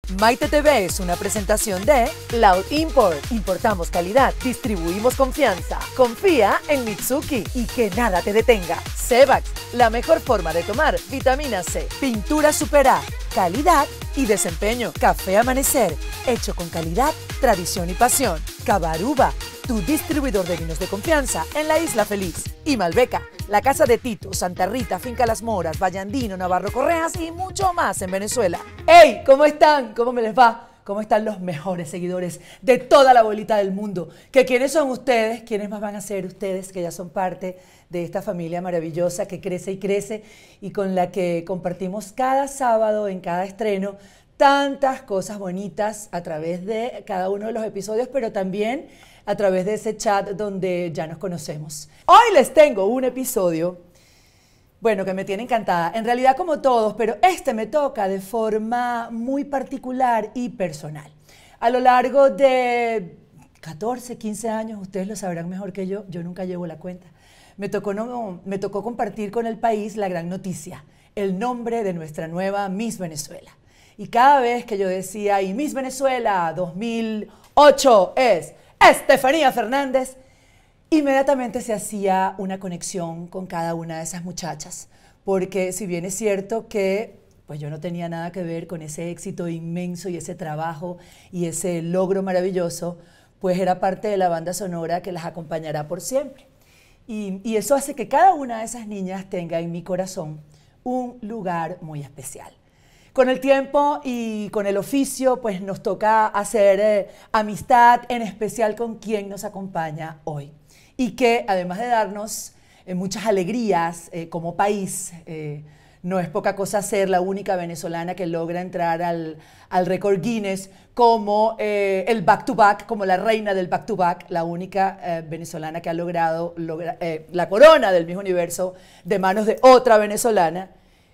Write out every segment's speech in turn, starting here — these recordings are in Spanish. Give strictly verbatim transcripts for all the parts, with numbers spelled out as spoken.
Maite T V es una presentación de Loud Import. Importamos calidad, distribuimos confianza. Confía en Mitsuki y que nada te detenga. Cebax, la mejor forma de tomar vitamina C. Pintura Super A, calidad y desempeño. Café Amanecer, hecho con calidad, tradición y pasión. Cabaruba, tu distribuidor de vinos de confianza en la Isla Feliz. Y Malbeca, la casa de Tito, Santa Rita, Finca Las Moras, Vallandino, Navarro Correas y mucho más en Venezuela. ¡Hey! ¿Cómo están? ¿Cómo me les va? ¿Cómo están los mejores seguidores de toda la bolita del mundo? ¿Que quiénes son ustedes? ¿Quiénes más van a ser ustedes que ya son parte de esta familia maravillosa que crece y crece y con la que compartimos cada sábado en cada estreno tantas cosas bonitas a través de cada uno de los episodios, pero también a través de ese chat donde ya nos conocemos? Hoy les tengo un episodio, bueno, que me tiene encantada. En realidad como todos, pero este me toca de forma muy particular y personal. A lo largo de catorce, quince años, ustedes lo sabrán mejor que yo, yo nunca llevo la cuenta. Me tocó, no, me tocó compartir con el país la gran noticia, el nombre de nuestra nueva Miss Venezuela. Y cada vez que yo decía, y Miss Venezuela dos mil ocho es Estefanía Fernández, inmediatamente se hacía una conexión con cada una de esas muchachas, porque si bien es cierto que pues yo no tenía nada que ver con ese éxito inmenso y ese trabajo y ese logro maravilloso, pues era parte de la banda sonora que las acompañará por siempre. Y, y eso hace que cada una de esas niñas tenga en mi corazón un lugar muy especial. Con el tiempo y con el oficio, pues nos toca hacer eh, amistad, en especial con quien nos acompaña hoy. Y que además de darnos eh, muchas alegrías eh, como país, eh, no es poca cosa ser la única venezolana que logra entrar al, al récord Guinness como eh, el back-to-back, como la reina del back-to-back, la única eh, venezolana que ha logrado logra, eh, la corona del Miss Universo de manos de otra venezolana.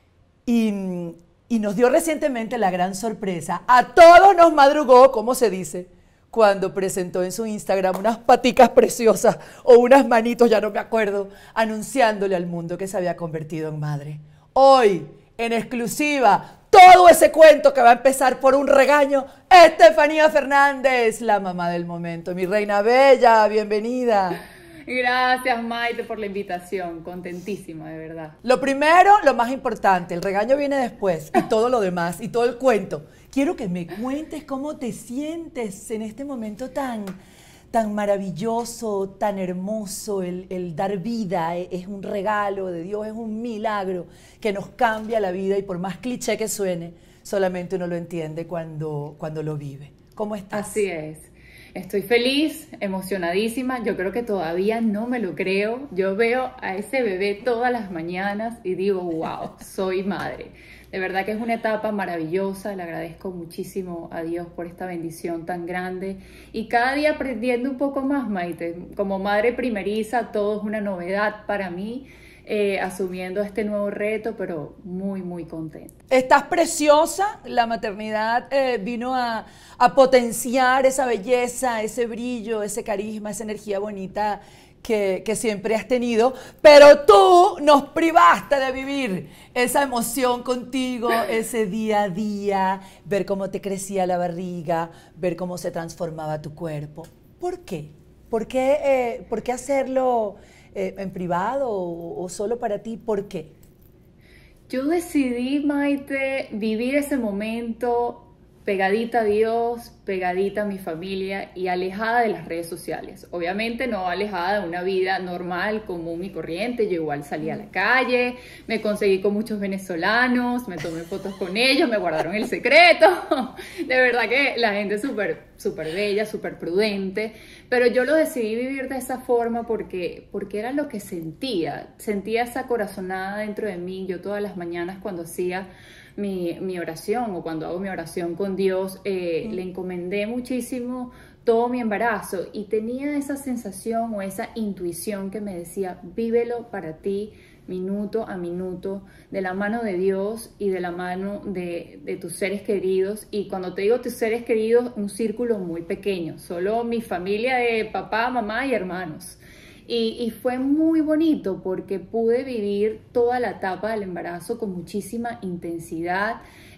Y... Y nos dio recientemente la gran sorpresa, a todos nos madrugó, como se dice, cuando presentó en su Instagram unas paticas preciosas o unas manitos, ya no me acuerdo, anunciándole al mundo que se había convertido en madre. Hoy, en exclusiva, todo ese cuento que va a empezar por un regaño, Estefanía Fernández, la mamá del momento. Mi reina bella, bienvenida. Gracias, Maite, por la invitación. Contentísima, de verdad. Lo primero, lo más importante, el regaño viene después y todo lo demás y todo el cuento. Quiero que me cuentes cómo te sientes en este momento tan, tan maravilloso, tan hermoso. El, el dar vida es un regalo de Dios, es un milagro que nos cambia la vida y por más cliché que suene, solamente uno lo entiende cuando, cuando lo vive. ¿Cómo estás? Así es. Estoy feliz, emocionadísima, yo creo que todavía no me lo creo. Yo veo a ese bebé todas las mañanas y digo, wow, soy madre. De verdad que es una etapa maravillosa, le agradezco muchísimo a Dios por esta bendición tan grande. Y cada día aprendiendo un poco más, Maite. Como madre primeriza, todo es una novedad para mí. Eh, asumiendo este nuevo reto, pero muy, muy contenta. Estás preciosa, la maternidad eh, vino a, a potenciar esa belleza, ese brillo, ese carisma, esa energía bonita que, que siempre has tenido, pero tú nos privaste de vivir esa emoción contigo, ese día a día, ver cómo te crecía la barriga, ver cómo se transformaba tu cuerpo. ¿Por qué? ¿Por qué, eh, ¿por qué hacerlo Eh, en privado o, o solo para ti? ¿Por qué? Yo decidí, Maite, vivir ese momento pegadita a Dios, pegadita a mi familia y alejada de las redes sociales. Obviamente no alejada de una vida normal, común y corriente. Yo igual salí a la calle, me conseguí con muchos venezolanos, me tomé fotos con ellos, me guardaron el secreto. De verdad que la gente es súper, súper bella, súper prudente. Pero yo lo decidí vivir de esa forma porque, porque era lo que sentía. Sentía esa corazonada dentro de mí. Yo todas las mañanas cuando hacía Mi, mi oración o cuando hago mi oración con Dios, eh, mm. le encomendé muchísimo todo mi embarazo y tenía esa sensación o esa intuición que me decía, vívelo para ti, minuto a minuto, de la mano de Dios y de la mano de, de tus seres queridos. Y cuando te digo tus seres queridos, un círculo muy pequeño, solo mi familia de papá, mamá y hermanos. Y, y fue muy bonito porque pude vivir toda la etapa del embarazo con muchísima intensidad,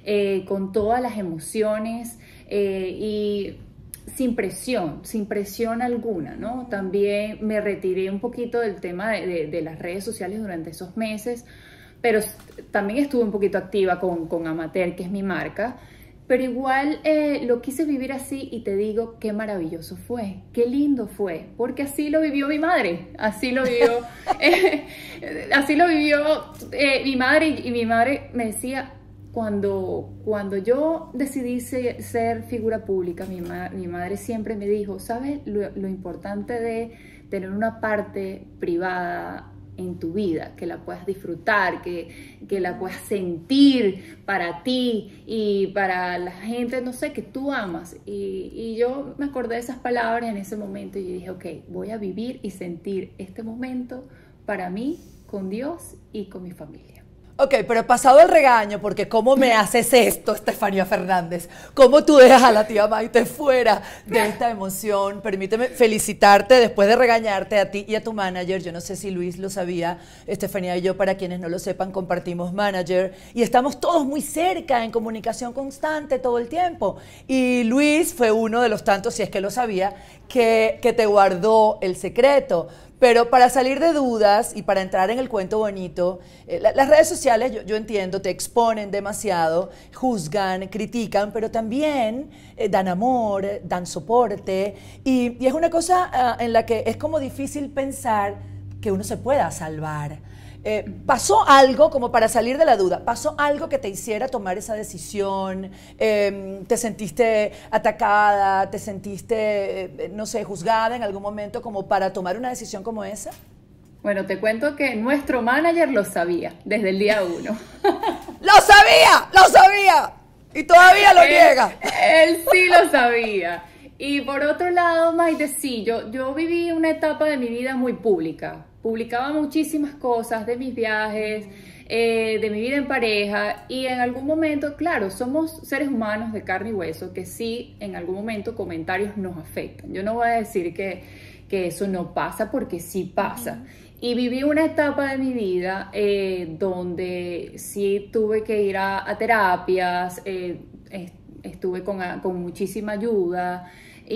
eh, con todas las emociones eh, y sin presión, sin presión alguna, ¿no? También me retiré un poquito del tema de, de, de las redes sociales durante esos meses, pero también estuve un poquito activa con, con Amateur, que es mi marca, pero igual eh, lo quise vivir así y te digo qué maravilloso fue, qué lindo fue, porque así lo vivió mi madre, así lo vivió, eh, así lo vivió eh, mi madre y, y mi madre me decía, cuando, cuando yo decidí ser, ser figura pública, mi, ma, mi madre siempre me dijo, ¿sabes lo, lo importante de tener una parte privada en tu vida, que la puedas disfrutar, que, que la puedas sentir para ti y para la gente, no sé, que tú amas? Y, y yo me acordé de esas palabras en ese momento y yo dije, ok, voy a vivir y sentir este momento para mí, con Dios y con mi familia. Ok, pero pasado el regaño, porque ¿cómo me haces esto, Estefanía Fernández? ¿Cómo tú dejas a la tía Maite fuera de esta emoción? Permíteme felicitarte después de regañarte a ti y a tu manager. Yo no sé si Luis lo sabía, Estefanía y yo, para quienes no lo sepan, compartimos manager y estamos todos muy cerca, en comunicación constante todo el tiempo. Y Luis fue uno de los tantos, si es que lo sabía, que, que te guardó el secreto. Pero para salir de dudas y para entrar en el cuento bonito, eh, la, las redes sociales, yo, yo entiendo, te exponen demasiado, juzgan, critican, pero también eh, dan amor, dan soporte. Y, y es una cosa uh, en la que es como difícil pensar que uno se pueda salvar. Eh, ¿Pasó algo, como para salir de la duda, pasó algo que te hiciera tomar esa decisión? Eh, ¿Te sentiste atacada? ¿Te sentiste, eh, no sé, juzgada en algún momento como para tomar una decisión como esa? Bueno, te cuento que nuestro manager lo sabía desde el día uno. ¡Lo sabía! ¡Lo sabía! Y todavía lo él, niega. Él sí lo sabía. Y por otro lado, Maite, sí, yo, yo viví una etapa de mi vida muy pública. Publicaba muchísimas cosas de mis viajes, eh, de mi vida en pareja, y en algún momento, claro, somos seres humanos de carne y hueso que sí, en algún momento comentarios nos afectan. Yo no voy a decir que, que eso no pasa, porque sí pasa. Y viví una etapa de mi vida eh, donde sí tuve que ir a, a terapias, eh, estuve con, con muchísima ayuda.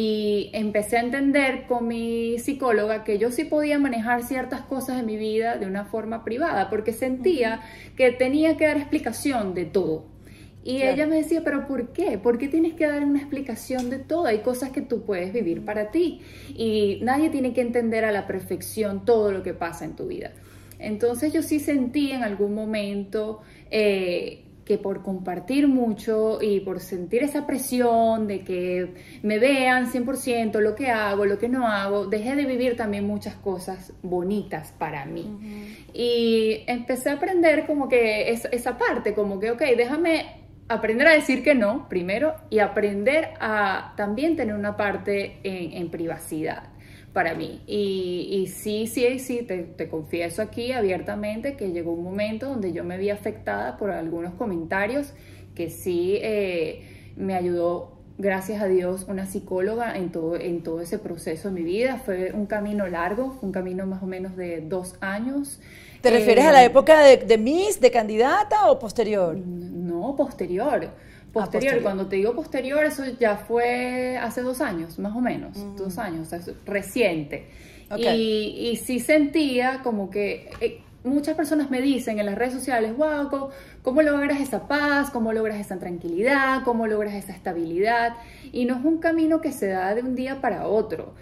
Y empecé a entender con mi psicóloga que yo sí podía manejar ciertas cosas en mi vida de una forma privada, porque sentía que tenía que dar explicación de todo. Y claro, ella me decía, ¿pero por qué? ¿Por qué tienes que dar una explicación de todo? Hay cosas que tú puedes vivir para ti y nadie tiene que entender a la perfección todo lo que pasa en tu vida. Entonces yo sí sentí en algún momento eh, que por compartir mucho y por sentir esa presión de que me vean cien por ciento lo que hago, lo que no hago, dejé de vivir también muchas cosas bonitas para mí. Uh-huh. Y empecé a aprender como que es, esa parte, como que, ok, déjame aprender a decir que no, primero, y aprender a también tener una parte en, en privacidad para mí. Y, y sí, sí, sí, te, te confieso aquí abiertamente que llegó un momento donde yo me vi afectada por algunos comentarios que sí eh, me ayudó, gracias a Dios, una psicóloga en todo, en todo ese proceso de mi vida. Fue un camino largo, un camino más o menos de dos años. ¿Te eh, refieres a la época de, de Miss, de candidata o posterior? No, posterior. Posterior, ah, posterior, cuando te digo posterior, eso ya fue hace dos años, más o menos, uh-huh. dos años, o sea, es reciente. Okay. Y, y sí sentía como que eh, muchas personas me dicen en las redes sociales, wow, ¿cómo, ¿cómo logras esa paz? ¿Cómo logras esa tranquilidad? ¿Cómo logras esa estabilidad? Y no es un camino que se da de un día para otro.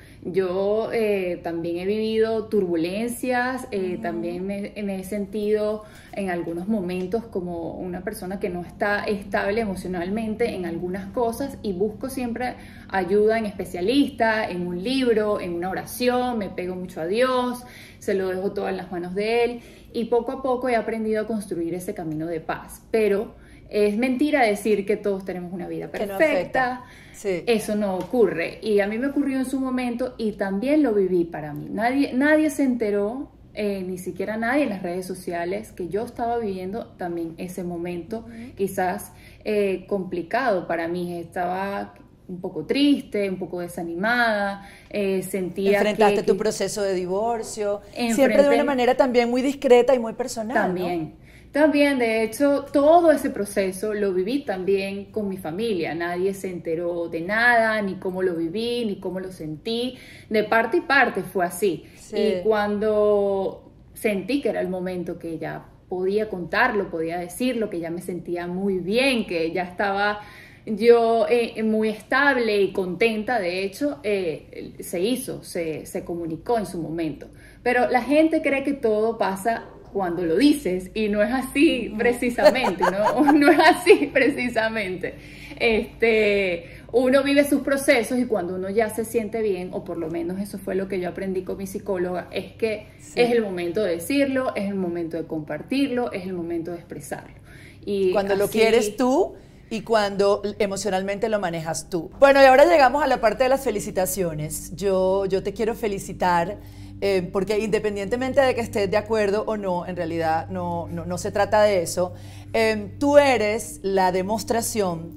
Yo eh, también he vivido turbulencias, eh, uh-huh. también me, me he sentido en algunos momentos como una persona que no está estable emocionalmente en algunas cosas, y busco siempre ayuda en especialistas, en un libro, en una oración, me pego mucho a Dios, se lo dejo todo en las manos de Él, y poco a poco he aprendido a construir ese camino de paz. Pero es mentira decir que todos tenemos una vida perfecta. Sí. Eso no ocurre, y a mí me ocurrió en su momento y también lo viví para mí. Nadie, nadie se enteró, eh, ni siquiera nadie en las redes sociales, que yo estaba viviendo también ese momento, uh-huh. quizás eh, complicado para mí. Estaba un poco triste, un poco desanimada, eh, sentía Enfrentaste que, tu que, proceso de divorcio, siempre de una manera también muy discreta y muy personal, también. ¿no? También, de hecho, todo ese proceso lo viví también con mi familia. Nadie se enteró de nada, ni cómo lo viví, ni cómo lo sentí. De parte y parte fue así. Sí. Y cuando sentí que era el momento que ya podía contarlo, podía decirlo, que ya me sentía muy bien, que ya estaba yo eh, muy estable y contenta, de hecho, eh, se hizo, se, se comunicó en su momento. Pero la gente cree que todo pasa cuando lo dices, y no es así precisamente, ¿no? No es así precisamente. Este, uno vive sus procesos y cuando uno ya se siente bien, o por lo menos eso fue lo que yo aprendí con mi psicóloga, es que sí. es el momento de decirlo, es el momento de compartirlo, es el momento de expresarlo. Y cuando así, lo quieres tú y cuando emocionalmente lo manejas tú. Bueno, y ahora llegamos a la parte de las felicitaciones. Yo, yo te quiero felicitar. Eh, porque independientemente de que estés de acuerdo o no, en realidad no, no, no se trata de eso, eh, tú eres la demostración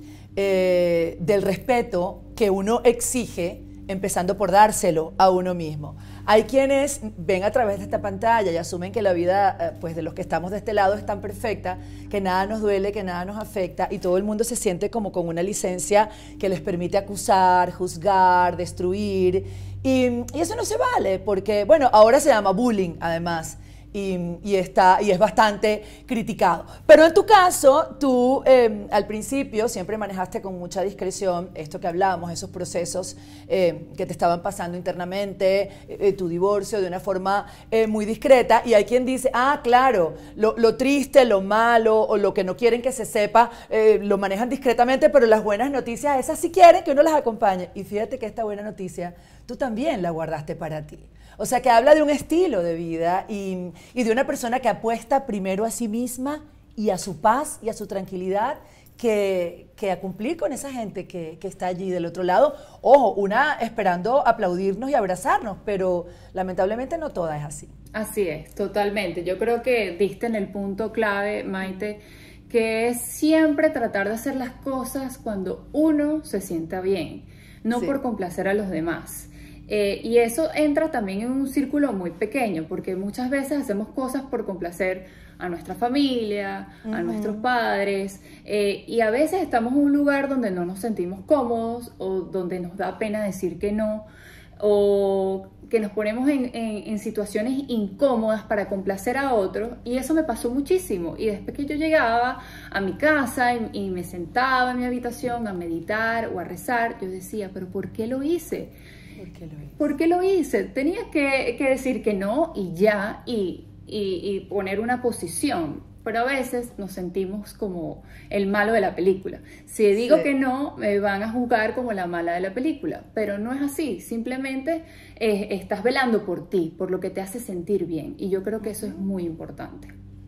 eh, del respeto que uno exige, empezando por dárselo a uno mismo. Hay quienes ven a través de esta pantalla y asumen que la vida eh, pues de los que estamos de este lado es tan perfecta, que nada nos duele, que nada nos afecta, y todo el mundo se siente como con una licencia que les permite acusar, juzgar, destruir. Y, y eso no se vale, porque, bueno, ahora se llama bullying, además, y, y, está, y es bastante criticado. Pero en tu caso, tú eh, al principio siempre manejaste con mucha discreción esto que hablábamos, esos procesos eh, que te estaban pasando internamente, eh, tu divorcio de una forma eh, muy discreta, y hay quien dice, ah, claro, lo, lo triste, lo malo, o lo que no quieren que se sepa, eh, lo manejan discretamente, pero las buenas noticias, esas sí quieren que uno las acompañe. Y fíjate que esta buena noticia tú también la guardaste para ti. O sea, que habla de un estilo de vida y, y de una persona que apuesta primero a sí misma y a su paz y a su tranquilidad que, que a cumplir con esa gente que, que está allí del otro lado. Ojo, una esperando aplaudirnos y abrazarnos, pero lamentablemente no toda es así. Así es, totalmente. Yo creo que diste en el punto clave, Maite, que es siempre tratar de hacer las cosas cuando uno se sienta bien, no sí. por complacer a los demás. Eh, y eso entra también en un círculo muy pequeño, porque muchas veces hacemos cosas por complacer a nuestra familia, uh-huh. a nuestros padres, eh, y a veces estamos en un lugar donde no nos sentimos cómodos, o donde nos da pena decir que no, o que nos ponemos en, en, en situaciones incómodas para complacer a otros, y eso me pasó muchísimo. Y después que yo llegaba a mi casa y, y me sentaba en mi habitación a meditar o a rezar, yo decía, ¿pero por qué lo hice? ¿Por qué lo hice? ¿Por qué lo hice? Tenía que, que decir que no y ya, y, y, y poner una posición. Pero a veces nos sentimos como el malo de la película. Si digo sí. que no, me van a juzgar como la mala de la película. Pero no es así. Simplemente eh, estás velando por ti, por lo que te hace sentir bien. Y yo creo que eso es muy importante.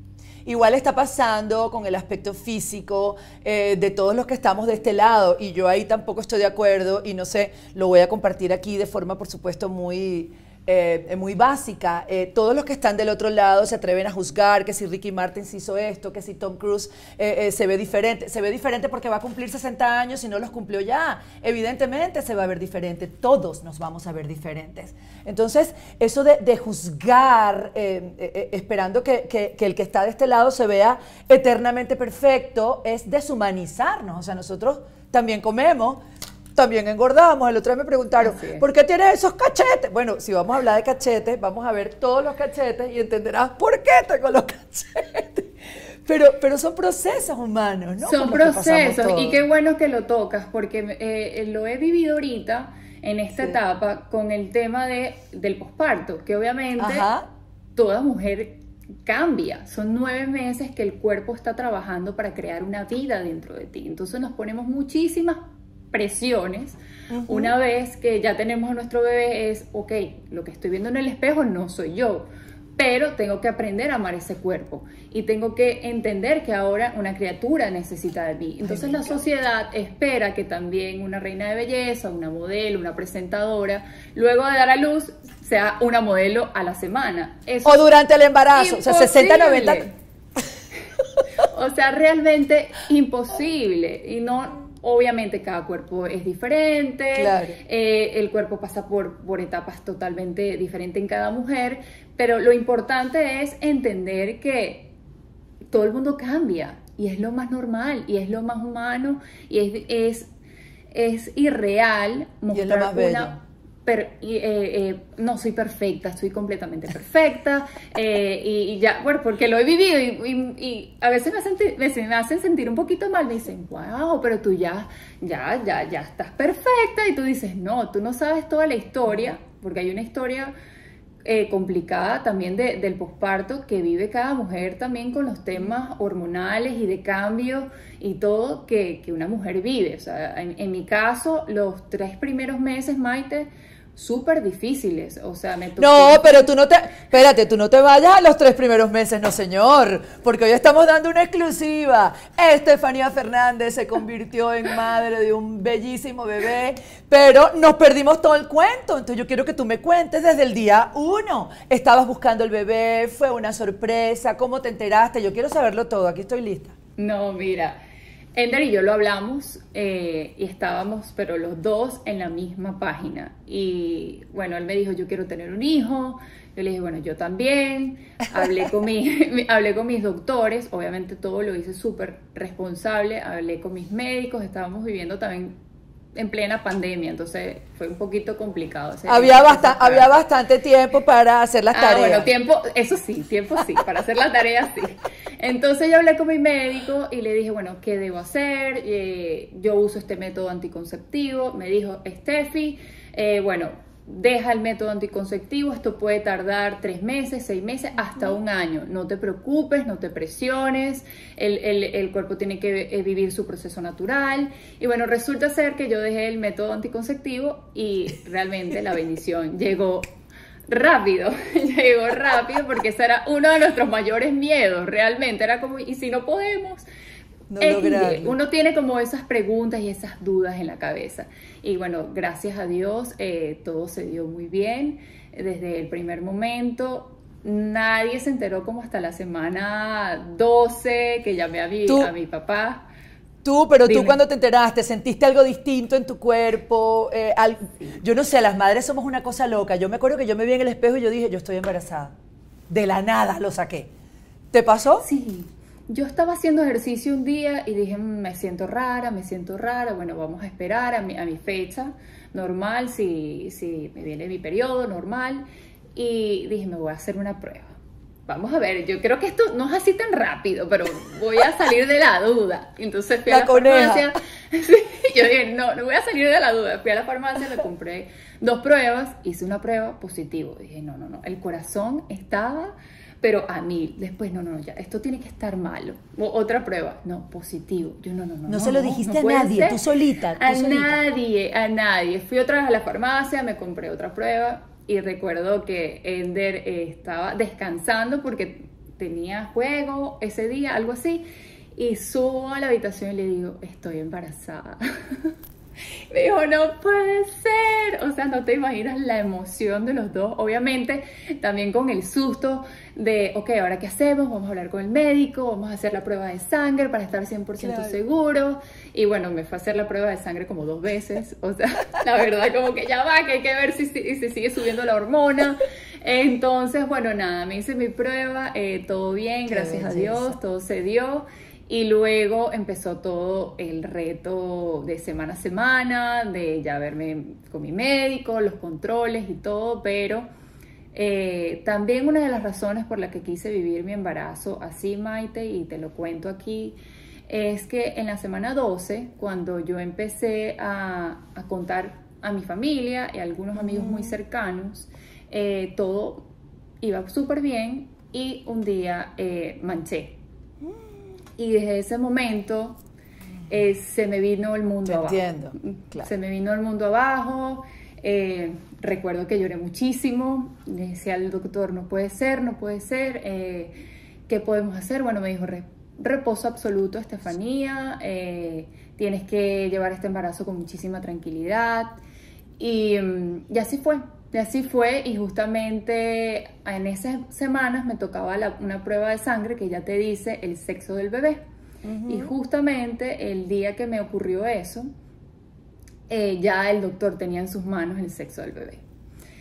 Igual está pasando con el aspecto físico eh, de todos los que estamos de este lado, y yo ahí tampoco estoy de acuerdo, y no sé, lo voy a compartir aquí de forma, por supuesto, muy... Eh, muy básica. Eh, todos los que están del otro lado se atreven a juzgar que si Ricky Martin se hizo esto, que si Tom Cruise eh, eh, se ve diferente. Se ve diferente porque va a cumplir sesenta años y no los cumplió ya. Evidentemente se va a ver diferente. Todos nos vamos a ver diferentes. Entonces, eso de, de juzgar eh, eh, esperando que, que, que el que está de este lado se vea eternamente perfecto es deshumanizarnos. O sea, nosotros también comemos, también engordamos. El otro día me preguntaron, ¿por qué tienes esos cachetes? Bueno, si vamos a hablar de cachetes, vamos a ver todos los cachetes y entenderás por qué tengo los cachetes. Pero, pero son procesos humanos, ¿no? Son procesos, y qué bueno que lo tocas, porque eh, lo he vivido ahorita en esta sí. etapa con el tema de, del posparto, que obviamente Ajá. toda mujer cambia. Son nueve meses que el cuerpo está trabajando para crear una vida dentro de ti. Entonces nos ponemos muchísimas presiones. Uh-huh. Una vez que ya tenemos a nuestro bebé es, ok, lo que estoy viendo en el espejo no soy yo, pero tengo que aprender a amar ese cuerpo y tengo que entender que ahora una criatura necesita de mí. Entonces la sociedad espera que también una reina de belleza, una modelo, una presentadora, luego de dar a luz, sea una modelo a la semana. Eso o durante el embarazo, imposible. O sea, sesenta, noventa. O sea, realmente imposible. Y no... Obviamente cada cuerpo es diferente, claro. eh, el cuerpo pasa por, por etapas totalmente diferentes en cada mujer, pero lo importante es entender que todo el mundo cambia y es lo más normal y es lo más humano y es, es, es irreal mostrar y es lo más bello. una... Pero, eh, eh, no soy perfecta, estoy completamente perfecta eh, y, y ya, bueno, porque lo he vivido y, y, y a veces me hacen, me, me hacen sentir un poquito mal, me dicen, wow, pero tú ya, ya, ya, ya estás perfecta y tú dices, no, tú no sabes toda la historia, porque hay una historia eh, complicada también de, del posparto que vive cada mujer también con los temas hormonales y de cambio y todo que, que una mujer vive. O sea, en, en mi caso, los tres primeros meses, Maite, súper difíciles, o sea, me tocó... No, pero tú no te, espérate, tú no te vayas a los tres primeros meses, no señor, porque hoy estamos dando una exclusiva. Estefanía Fernández se convirtió en madre de un bellísimo bebé, pero nos perdimos todo el cuento, entonces yo quiero que tú me cuentes desde el día uno. Estabas buscando el bebé, fue una sorpresa, ¿cómo te enteraste? Yo quiero saberlo todo, aquí estoy lista. No, mira... Ender y yo lo hablamos eh, y estábamos, pero los dos en la misma página. Y bueno, él me dijo, yo quiero tener un hijo. Yo le dije, bueno, yo también. Hablé con, mi, hablé con mis doctores, obviamente todo lo hice súper responsable. Hablé con mis médicos, estábamos viviendo también en plena pandemia, entonces fue un poquito complicado. Había, basta había bastante tiempo para hacer las tareas. Ah, bueno, tiempo, eso sí, tiempo sí, para hacer las tareas sí. Entonces yo hablé con mi médico y le dije, bueno, ¿qué debo hacer? Eh, yo uso este método anticonceptivo. Me dijo, Steffi, eh, bueno, deja el método anticonceptivo, esto puede tardar tres meses, seis meses, hasta un año. No te preocupes, no te presiones, el, el, el cuerpo tiene que vivir su proceso natural. Y bueno, resulta ser que yo dejé el método anticonceptivo y realmente la bendición llegó rápido, llegó rápido porque ese era uno de nuestros mayores miedos, realmente. Era como, ¿y si no podemos? No lograrlo. Uno tiene como esas preguntas y esas dudas en la cabeza. Y bueno, gracias a Dios, eh, todo se dio muy bien. Desde el primer momento, nadie se enteró como hasta la semana doce, que llamé a mi, a mi papá. Tú, pero Dime. Tú cuando te enteraste, ¿sentiste algo distinto en tu cuerpo? Eh, al, sí. Yo no sé, las madres somos una cosa loca. Yo me acuerdo que yo me vi en el espejo y yo dije, yo estoy embarazada. De la nada lo saqué. ¿Te pasó? Sí. Yo estaba haciendo ejercicio un día y dije, me siento rara, me siento rara, bueno, vamos a esperar a mi, a mi fecha normal, si, si me viene mi periodo normal, y dije, me voy a hacer una prueba. Vamos a ver, yo creo que esto no es así tan rápido, pero voy a salir de la duda. Entonces fui la a la coneja. farmacia, sí, yo dije, no, no voy a salir de la duda. Fui a la farmacia, me compré dos pruebas, hice una prueba positivo. Dije, no, no, no, el corazón estaba... pero a mí, después, no, no, ya, esto tiene que estar malo. O, otra prueba, no, positivo. Yo, no, no, no. No, no se no, lo dijiste no a nadie, ser. tú solita. Tú a solita. nadie, a nadie. Fui otra vez a la farmacia, me compré otra prueba y recuerdo que Ender eh, estaba descansando porque tenía juego ese día, algo así, y subo a la habitación y le digo, estoy embarazada. Me dijo, no puede ser. O sea, no te imaginas la emoción de los dos. Obviamente, también con el susto de, ok, ¿ahora qué hacemos? Vamos a hablar con el médico, vamos a hacer la prueba de sangre para estar cien por ciento claro. seguros. Y bueno, me fue a hacer la prueba de sangre como dos veces. O sea, la verdad, como que ya va, que hay que ver si, si, si sigue subiendo la hormona. Entonces, bueno, nada, me hice mi prueba, eh, todo bien, gracias a Dios, todo se dio. Y luego empezó todo el reto de semana a semana, de ya verme con mi médico, los controles y todo, pero eh, también una de las razones por la que quise vivir mi embarazo así, Maite, y te lo cuento aquí, es que en la semana doce, cuando yo empecé a, a contar a mi familia y a algunos amigos muy cercanos, eh, todo iba súper bien y un día eh, manché. Y desde ese momento eh, se me vino el mundo Te abajo. Entiendo, claro. Se me vino el mundo abajo. Eh, recuerdo que lloré muchísimo. Le decía al doctor, no puede ser, no puede ser. Eh, ¿Qué podemos hacer? Bueno, me dijo, reposo absoluto, Estefanía. Eh, tienes que llevar este embarazo con muchísima tranquilidad. Y, y así fue. Y así fue, y justamente en esas semanas me tocaba la, una prueba de sangre que ya te dice el sexo del bebé. Uh-huh. Y justamente el día que me ocurrió eso, eh, ya el doctor tenía en sus manos el sexo del bebé.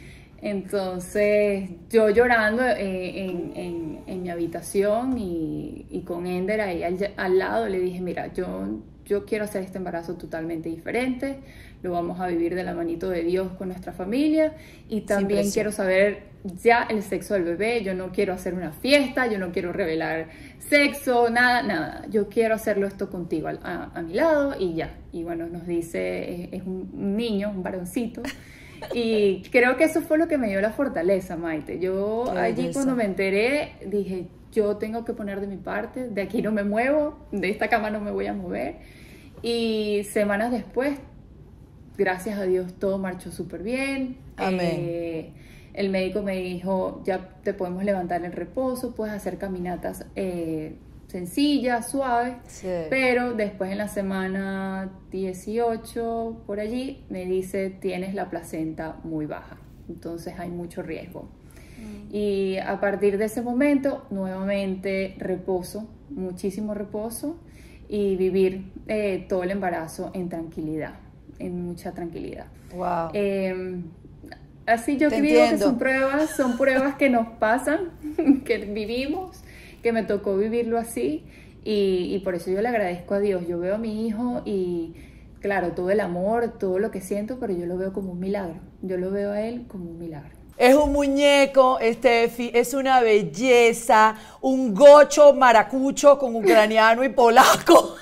Entonces, yo llorando eh, en, en, en mi habitación y, y con Ender ahí al, al lado, le dije, mira, yo, yo quiero hacer este embarazo totalmente diferente, lo vamos a vivir de la manito de Dios con nuestra familia y también quiero saber ya el sexo del bebé, yo no quiero hacer una fiesta, yo no quiero revelar sexo, nada, nada, yo quiero hacerlo esto contigo a, a, a mi lado y ya. Y bueno, nos dice, es, es un, un niño, un varoncito. Y creo que eso fue lo que me dio la fortaleza, Maite. Yo Qué allí belleza. cuando me enteré dije, yo tengo que poner de mi parte, de aquí no me muevo, de esta cama no me voy a mover. Y semanas después, gracias a Dios, todo marchó súper bien. Amén. Eh, el médico me dijo, ya te podemos levantar en reposo, puedes hacer caminatas eh, sencillas, suaves, Sí. pero después en la semana dieciocho, por allí, me dice, tienes la placenta muy baja, entonces hay mucho riesgo. Mm. Y a partir de ese momento, nuevamente reposo, muchísimo reposo, y vivir eh, todo el embarazo en tranquilidad, en mucha tranquilidad. Wow. Eh, así yo Te creo entiendo. que son pruebas, son pruebas que nos pasan, que vivimos, que me tocó vivirlo así y, y por eso yo le agradezco a Dios. Yo veo a mi hijo y claro, todo el amor, todo lo que siento, pero yo lo veo como un milagro. Yo lo veo a él como un milagro. Es un muñeco, Steffi, es una belleza, un gocho maracucho con ucraniano y polaco.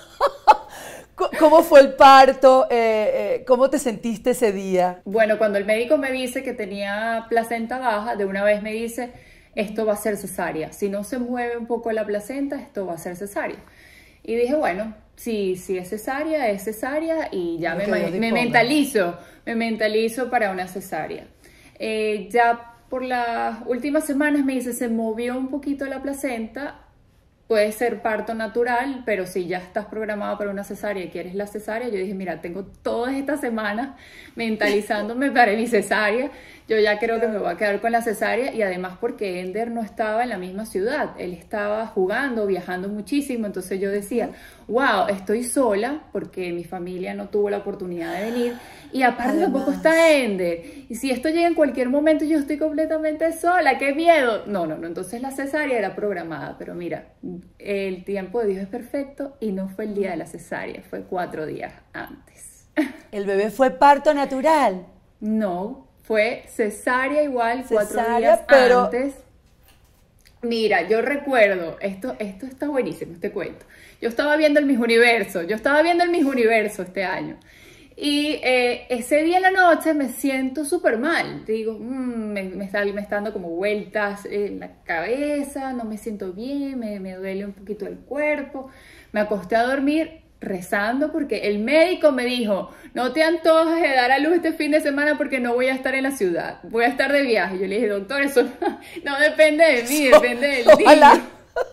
¿Cómo fue el parto? Eh, eh, ¿Cómo te sentiste ese día? Bueno, cuando el médico me dice que tenía placenta baja, de una vez me dice, esto va a ser cesárea. Si no se mueve un poco la placenta, esto va a ser cesárea. Y dije, bueno, si, si es cesárea, es cesárea y ya me, me, me mentalizo, me mentalizo para una cesárea. Eh, ya por las últimas semanas me dice, se movió un poquito la placenta, puede ser parto natural, pero si ya estás programado para una cesárea y quieres la cesárea, yo dije, mira, tengo todas estas semanas mentalizándome para mi cesárea, yo ya creo que me voy a quedar con la cesárea y además porque Ender no estaba en la misma ciudad, él estaba jugando, viajando muchísimo, entonces yo decía, wow, estoy sola porque mi familia no tuvo la oportunidad de venir y aparte además, tampoco está Ender, y si esto llega en cualquier momento yo estoy completamente sola, qué miedo. No, no, no, entonces la cesárea era programada, pero mira, el tiempo de Dios es perfecto y no fue el día de la cesárea, fue cuatro días antes. ¿El bebé fue parto natural? No, fue cesárea igual, cesárea, cuatro días pero... antes. Mira, yo recuerdo, esto, esto está buenísimo, este cuento. Yo estaba viendo el Miss Universo, yo estaba viendo el Miss Universo este año. Y eh, ese día en la noche me siento súper mal. Digo, mmm, me, me, está, me está dando como vueltas en la cabeza, no me siento bien, me, me duele un poquito el cuerpo. Me acosté a dormir rezando porque el médico me dijo, no te antojes de dar a luz este fin de semana porque no voy a estar en la ciudad, voy a estar de viaje. Yo le dije, doctor, eso no, no depende de mí, depende del niño.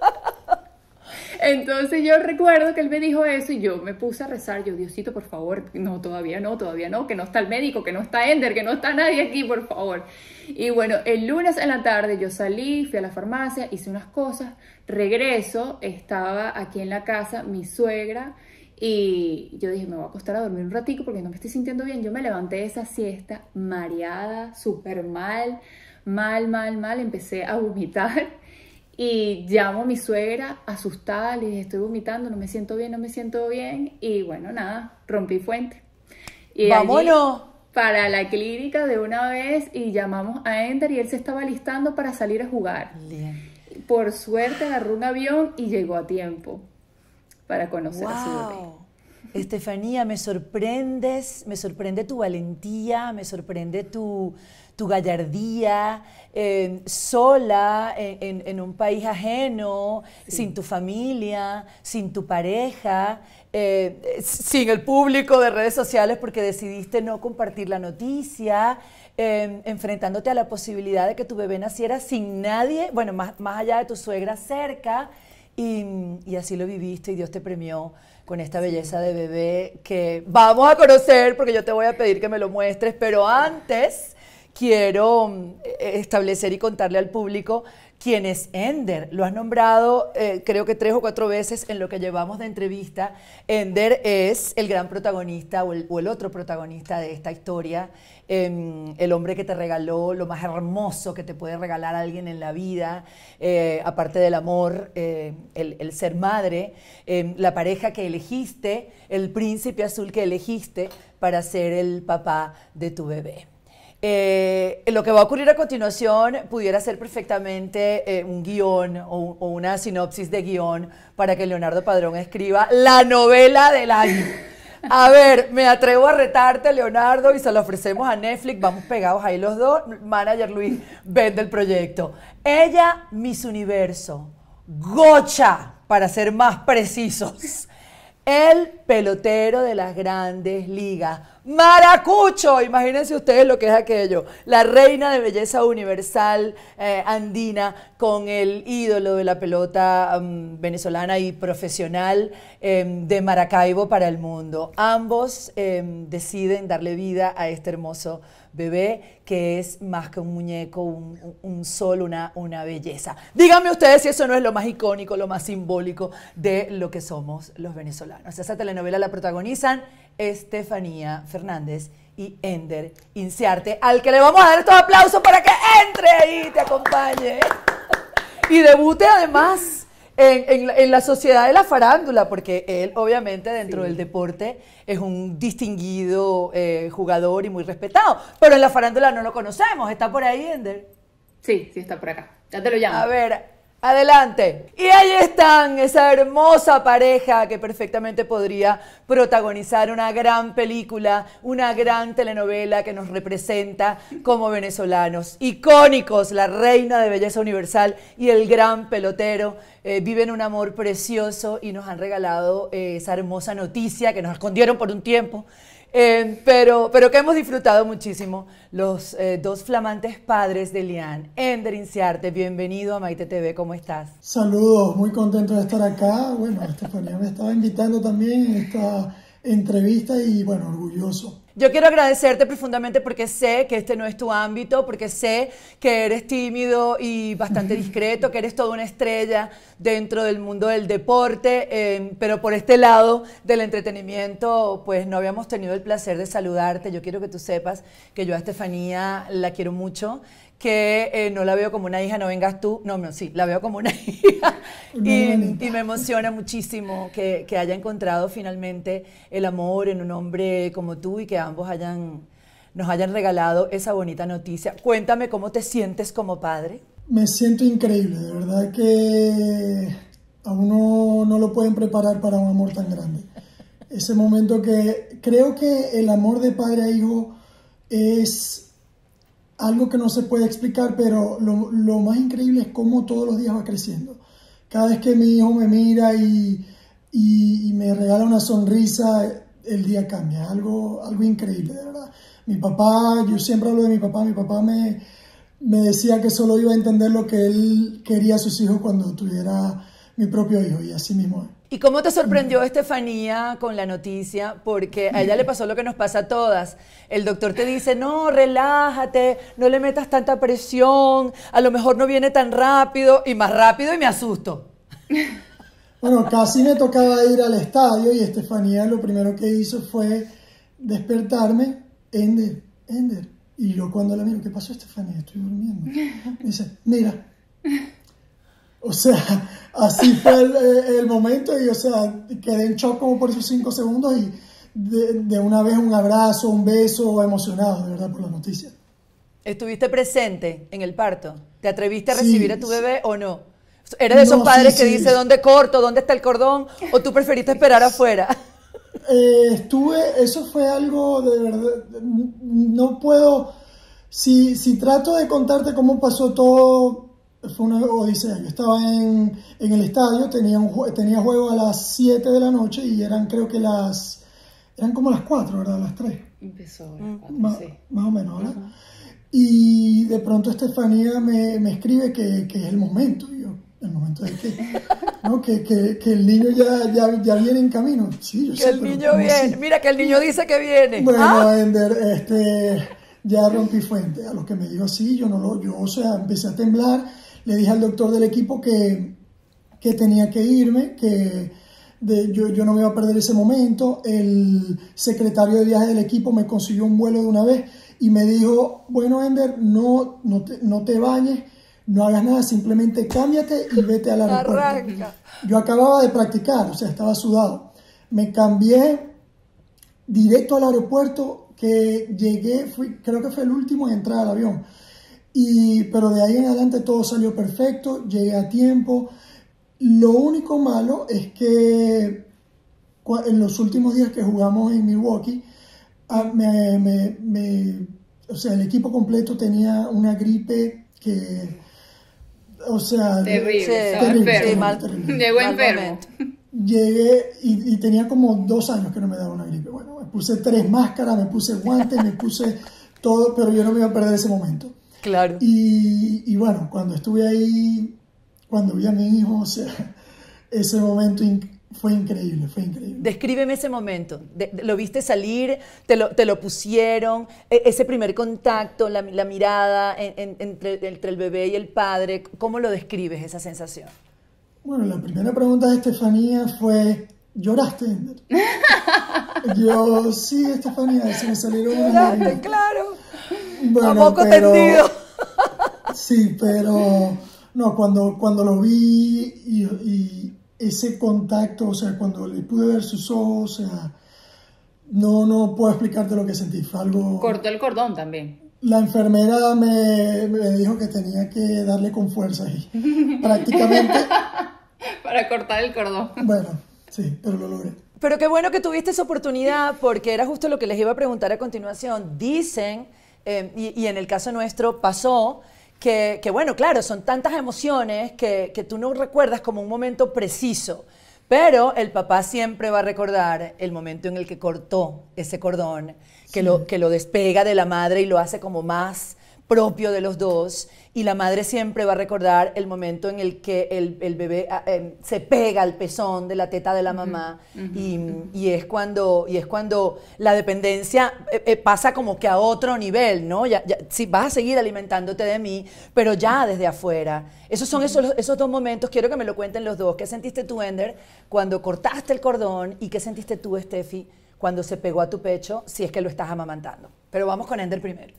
Entonces yo recuerdo que él me dijo eso y yo me puse a rezar, yo, Diosito, por favor, no, todavía no, todavía no, que no está el médico, que no está Ender, que no está nadie aquí, por favor. Y bueno, el lunes en la tarde yo salí, fui a la farmacia, hice unas cosas, regreso, estaba aquí en la casa mi suegra y yo dije, me voy a acostar a dormir un ratico porque no me estoy sintiendo bien. Yo me levanté de esa siesta mareada, súper mal, mal, mal, mal, empecé a vomitar. Y llamo a mi suegra asustada, le dije, estoy vomitando, no me siento bien, no me siento bien. Y bueno, nada, rompí fuente. Y ¡vámonos! Para la clínica de una vez y llamamos a Ender y él se estaba listando para salir a jugar. Bien. Por suerte agarró un avión y llegó a tiempo para conocer wow. a su bebé. Estefanía, me sorprendes, me sorprende tu valentía, me sorprende tu, tu gallardía, eh, sola, en, en, en un país ajeno, sí. sin tu familia, sin tu pareja, eh, sin el público de redes sociales porque decidiste no compartir la noticia, eh, enfrentándote a la posibilidad de que tu bebé naciera sin nadie, bueno, más, más allá de tu suegra cerca, y, y así lo viviste y Dios te premió con esta belleza de bebé que vamos a conocer porque yo te voy a pedir que me lo muestres, pero antes quiero establecer y contarle al público quién es Ender. Lo has nombrado eh, creo que tres o cuatro veces en lo que llevamos de entrevista. Ender es el gran protagonista o el, o el otro protagonista de esta historia, eh, el hombre que te regaló lo más hermoso que te puede regalar alguien en la vida, eh, aparte del amor, eh, el, el ser madre, eh, la pareja que elegiste, el príncipe azul que elegiste para ser el papá de tu bebé. Eh, lo que va a ocurrir a continuación pudiera ser perfectamente eh, un guión o, o una sinopsis de guión para que Leonardo Padrón escriba la novela del año. A ver, me atrevo a retarte, Leonardo, y se lo ofrecemos a Netflix, vamos pegados ahí los dos. Manager Luis vende el proyecto. Ella, Miss Universo. Gocha, para ser más precisos. El pelotero de las grandes ligas. Maracucho, imagínense ustedes lo que es aquello. La reina de belleza universal eh, andina con el ídolo de la pelota um, venezolana y profesional eh, de Maracaibo para el mundo. Ambos eh, deciden darle vida a este hermoso bebé que es más que un muñeco, un, un sol, una, una belleza. Díganme ustedes si eso no es lo más icónico, lo más simbólico de lo que somos los venezolanos. Esa telenovela la protagonizan Estefanía Fernández y Ender Inciarte, al que le vamos a dar estos aplausos para que entre ahí y te acompañe. Y debute además en, en, en la sociedad de la farándula, porque él obviamente dentro sí. del deporte es un distinguido eh, jugador y muy respetado, pero en la farándula no lo conocemos. ¿Está por ahí, Ender? Sí, sí está por acá. Ya te lo llamo. A ver, adelante. Y ahí están, esa hermosa pareja que perfectamente podría protagonizar una gran película, una gran telenovela que nos representa como venezolanos. Icónicos, la reina de belleza universal y el gran pelotero. Eh, viven un amor precioso y nos han regalado eh, esa hermosa noticia que nos escondieron por un tiempo. Eh, pero, pero que hemos disfrutado muchísimo los eh, dos flamantes padres de Lian. Ender Inciarte, bienvenido a Maite T V, ¿cómo estás? Saludos, muy contento de estar acá. Bueno, Estefanía me estaba invitando también en esta entrevista y bueno, orgulloso. Yo quiero agradecerte profundamente porque sé que este no es tu ámbito, porque sé que eres tímido y bastante discreto, que eres toda una estrella dentro del mundo del deporte, eh, pero por este lado del entretenimiento, pues no habíamos tenido el placer de saludarte. Yo quiero que tú sepas que yo a Estefanía la quiero mucho, que eh, no la veo como una hija, no vengas tú, no, no, sí, la veo como una hija y, y me emociona muchísimo que, que haya encontrado finalmente el amor en un hombre como tú y que ambos hayan, nos hayan regalado esa bonita noticia. Cuéntame cómo te sientes como padre. Me siento increíble, de verdad que a uno no lo pueden preparar para un amor tan grande. Ese momento que creo que el amor de padre a hijo es algo que no se puede explicar, pero lo, lo más increíble es cómo todos los días va creciendo. Cada vez que mi hijo me mira y, y, y me regala una sonrisa, el día cambia. Algo, algo increíble, de verdad. Mi papá, yo siempre hablo de mi papá, mi papá me, me decía que solo iba a entender lo que él quería a sus hijos cuando tuviera mi propio hijo, y así mismo es. ¿Y cómo te sorprendió Estefanía con la noticia? Porque a ella le pasó lo que nos pasa a todas. El doctor te dice, no, relájate, no le metas tanta presión, a lo mejor no viene tan rápido, y más rápido y me asusto. Bueno, casi me tocaba ir al estadio y Estefanía lo primero que hizo fue despertarme, Ender, Ender. Y yo cuando la miro, ¿qué pasó, Estefanía? Estoy durmiendo. Me dice, mira. O sea, así fue el, el momento y, o sea, quedé en shock como por esos cinco segundos y de, de una vez un abrazo, un beso, emocionado, de verdad, por la noticia. ¿Estuviste presente en el parto? ¿Te atreviste a Sí, recibir a tu bebé o no? ¿Eres de esos no, padres sí, que sí. dice dónde corto, dónde está el cordón, o tú preferiste esperar afuera? Eh, estuve, eso fue algo de verdad, no puedo, si, si trato de contarte cómo pasó todo, fue una odisea. Yo estaba en, en el estadio, tenía, un, tenía juego a las siete de la noche y eran creo que las, eran como las cuatro, ¿verdad? Las tres. Empezó a las cuatro, más, sí. Más o menos, ¿verdad? Uh-huh. Y de pronto Estefanía me, me escribe que, que es el momento. Y yo, ¿el momento de qué? ¿No? Que, que, que el niño ya, ya, ya viene en camino. Sí, yo Que sé, el pero niño ¿cómo viene, así? mira que el niño dice que viene. Bueno, ¿Ah? Ender, este, ya rompí fuente. A lo que me dijo así, yo no lo, yo, o sea, empecé a temblar. le dije al doctor del equipo que, que tenía que irme, que de, yo, yo no me iba a perder ese momento. El secretario de viaje del equipo me consiguió un vuelo de una vez y me dijo, bueno, Ender, no, no, te, no te bañes, no hagas nada, simplemente cámbiate y vete al aeropuerto. Arranca. Yo acababa de practicar, o sea, estaba sudado. Me cambié directo al aeropuerto, que llegué, fui, creo que fue el último en entrar al avión. Y, pero de ahí en adelante todo salió perfecto, llegué a tiempo. Lo único malo es que en los últimos días que jugamos en Milwaukee, me, me, me, o sea, el equipo completo tenía una gripe que... O sea, terrible, sí, estaba terrible, enfermo. sí, Mal, terrible. Llegó enfermo. Llegué y, y tenía como dos años que no me daba una gripe. Bueno, me puse tres máscaras, me puse guantes, me puse todo, pero yo no me iba a perder ese momento. Claro. Y, y bueno, cuando estuve ahí, cuando vi a mi hijo, o sea, ese momento in, fue increíble, fue increíble. Descríbeme ese momento. De, de, ¿Lo viste salir? ¿Te lo, te lo pusieron? E, ese primer contacto, la, la mirada en, en, entre, entre el bebé y el padre, ¿cómo lo describes esa sensación? Bueno, la primera pregunta de Estefanía fue, ¿lloraste, Ender? Yo, sí, Estefanía, se me salieron unas lágrimas. Claro. Bueno, a poco pero, tendido. Sí, pero no, cuando, cuando lo vi y, y ese contacto, o sea, cuando le pude ver sus ojos, o sea, no, no puedo explicarte lo que sentí. Fue algo... Cortó el cordón también. La enfermera me, me dijo que tenía que darle con fuerza ahí, prácticamente. Para cortar el cordón. Bueno, sí, pero lo logré. Pero qué bueno que tuviste esa oportunidad, porque era justo lo que les iba a preguntar a continuación. Dicen, eh, y, y en el caso nuestro pasó, que, que bueno, claro, son tantas emociones que, que tú no recuerdas como un momento preciso, pero el papá siempre va a recordar el momento en el que cortó ese cordón, que, sí. lo, que lo despega de la madre y lo hace como más propio de los dos, y la madre siempre va a recordar el momento en el que el, el bebé eh, se pega al pezón de la teta de la mamá, uh-huh, uh-huh. Y, y, es cuando, y es cuando la dependencia eh, eh, pasa como que a otro nivel, ¿no? Ya, ya, sí, vas a seguir alimentándote de mí, pero ya desde afuera. Esos son uh-huh. esos, esos dos momentos, quiero que me lo cuenten los dos. ¿Qué sentiste tú, Ender, cuando cortaste el cordón? ¿Y qué sentiste tú, Steffi, cuando se pegó a tu pecho, si es que lo estás amamantando? Pero vamos con Ender primero.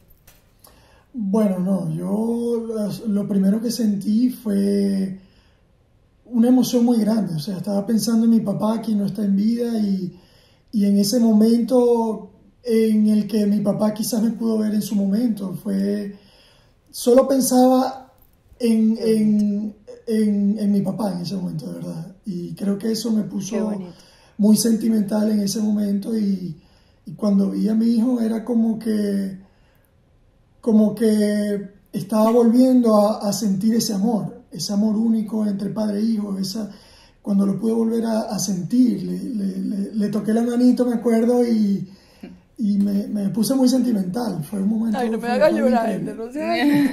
Bueno, no, yo lo primero que sentí fue una emoción muy grande, o sea, estaba pensando en mi papá que no está en vida y, y en ese momento en el que mi papá quizás me pudo ver en su momento, fue, solo pensaba en, en, en, en mi papá en ese momento, de verdad, y creo que eso me puso muy sentimental en ese momento y, y cuando vi a mi hijo era como que como que estaba volviendo a, a sentir ese amor, ese amor único entre padre e hijo, esa, cuando lo pude volver a, a sentir, le, le, le, le toqué la manito, me acuerdo, y, y me, me puse muy sentimental, fue un momento... Ay, no me hagas llorar, no sé.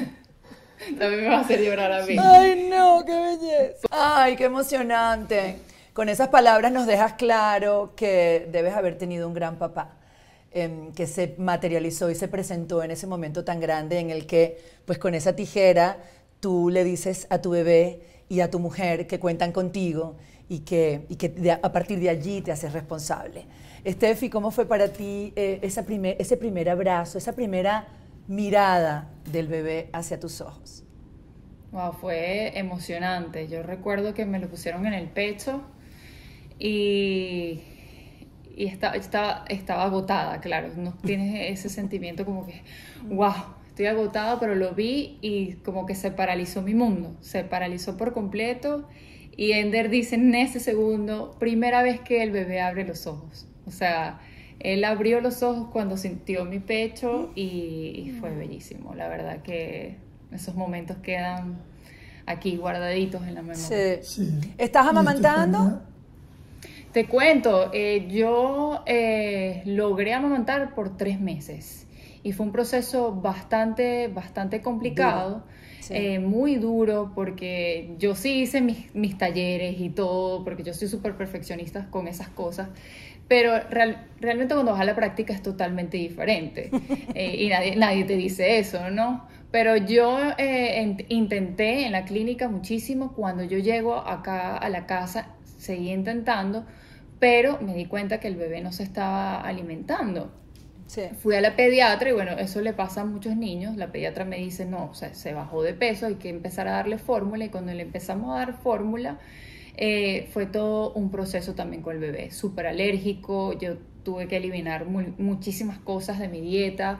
También me va a hacer llorar a mí. Ay, no, qué belleza. Ay, qué emocionante. Con esas palabras nos dejas claro que debes haber tenido un gran papá, que se materializó y se presentó en ese momento tan grande en el que, pues con esa tijera, tú le dices a tu bebé y a tu mujer que cuentan contigo y que, y que de, a partir de allí te haces responsable. Steffi, ¿cómo fue para ti eh, esa primer, ese primer abrazo, esa primera mirada del bebé hacia tus ojos? Wow, fue emocionante. Yo recuerdo que me lo pusieron en el pecho y... Y estaba, estaba, estaba agotada, claro, no tienes ese sentimiento como que, wow, estoy agotada, pero lo vi y como que se paralizó mi mundo, se paralizó por completo. Y Ender dice en ese segundo, primera vez que el bebé abre los ojos. O sea, él abrió los ojos cuando sintió mi pecho y, y fue bellísimo. La verdad que esos momentos quedan aquí guardaditos en la memoria. Sí. Sí. ¿Estás amamantando? Te cuento, eh, yo eh, logré amamantar por tres meses y fue un proceso bastante, bastante complicado, sí. eh, muy duro, porque yo sí hice mis, mis talleres y todo, porque yo soy súper perfeccionista con esas cosas, pero real, realmente cuando vas a la práctica es totalmente diferente. Eh, y nadie, nadie te dice eso, ¿no? Pero yo eh, en, intenté en la clínica muchísimo. Cuando yo llego acá a la casa, seguí intentando, pero me di cuenta que el bebé no se estaba alimentando. Sí. Fui a la pediatra y bueno, eso le pasa a muchos niños. La pediatra me dice, no, o sea, se bajó de peso, hay que empezar a darle fórmula. Y cuando le empezamos a dar fórmula, eh, fue todo un proceso también con el bebé, súper alérgico. Yo tuve que eliminar muy, muchísimas cosas de mi dieta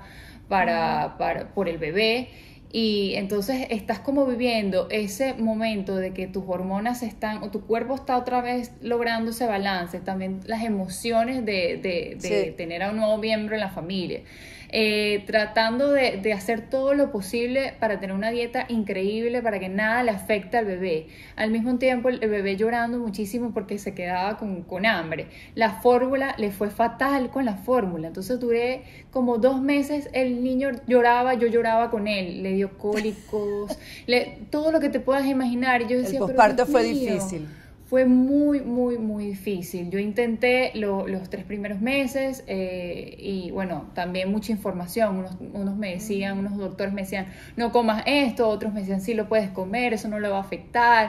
para, para, por el bebé. Y entonces estás como viviendo ese momento de que tus hormonas están, o tu cuerpo está otra vez logrando ese balance, también las emociones de, de, de sí. tener a un nuevo miembro en la familia. Eh, tratando de, de hacer todo lo posible para tener una dieta increíble, para que nada le afecte al bebé. Al mismo tiempo el bebé llorando muchísimo porque se quedaba con, con hambre. La fórmula le fue fatal con la fórmula, entonces duré como dos meses, el niño lloraba, yo lloraba con él, le dio cólicos, le, todo lo que te puedas imaginar. Y yo decía, el posparto fue difícil. Fue muy, muy, muy difícil. Yo intenté lo, los tres primeros meses eh, y bueno, también mucha información. Unos, unos me decían, unos doctores me decían, no comas esto, otros me decían, sí lo puedes comer, eso no le va a afectar.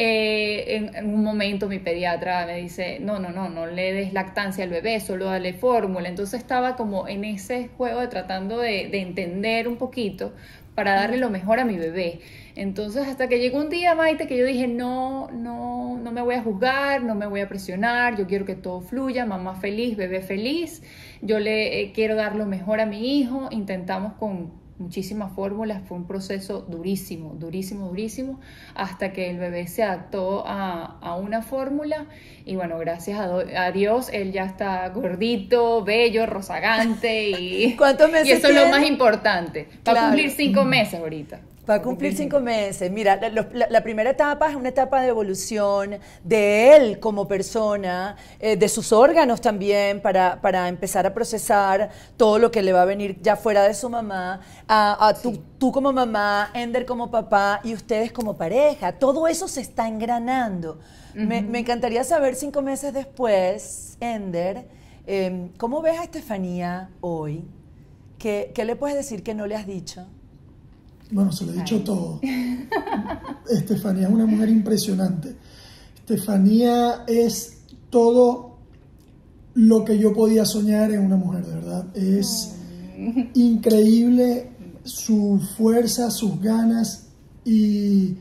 Eh, en, en un momento mi pediatra me dice, no, no, no, no le des lactancia al bebé, solo dale fórmula. Entonces estaba como en ese juego de tratando de, de entender un poquito para darle lo mejor a mi bebé. Entonces hasta que llegó un día, Maite, que yo dije, no, no, no me voy a juzgar, no me voy a presionar, yo quiero que todo fluya, mamá feliz, bebé feliz, yo le eh, quiero dar lo mejor a mi hijo. Intentamos con muchísimas fórmulas, fue un proceso durísimo, durísimo, durísimo, hasta que el bebé se adaptó a, a una fórmula y bueno, gracias a, do, a Dios, él ya está gordito, bello, rozagante y, ¿cuántos meses y eso tiene? Es lo más importante, va claro. a cumplir cinco meses ahorita. Va a cumplir cinco meses. Mira, la, la, la primera etapa es una etapa de evolución de él como persona, eh, de sus órganos también, para, para empezar a procesar todo lo que le va a venir ya fuera de su mamá, a, a tú, sí. tú como mamá, Ender como papá y ustedes como pareja. Todo eso se está engranando. Uh-huh. me, me encantaría saber cinco meses después, Ender, eh, ¿cómo ves a Estefanía hoy? ¿Qué, ¿Qué le puedes decir que no le has dicho? Bueno, se lo he dicho todo. Estefanía es una mujer impresionante. Estefanía es todo lo que yo podía soñar en una mujer, de verdad. Es increíble su fuerza, sus ganas y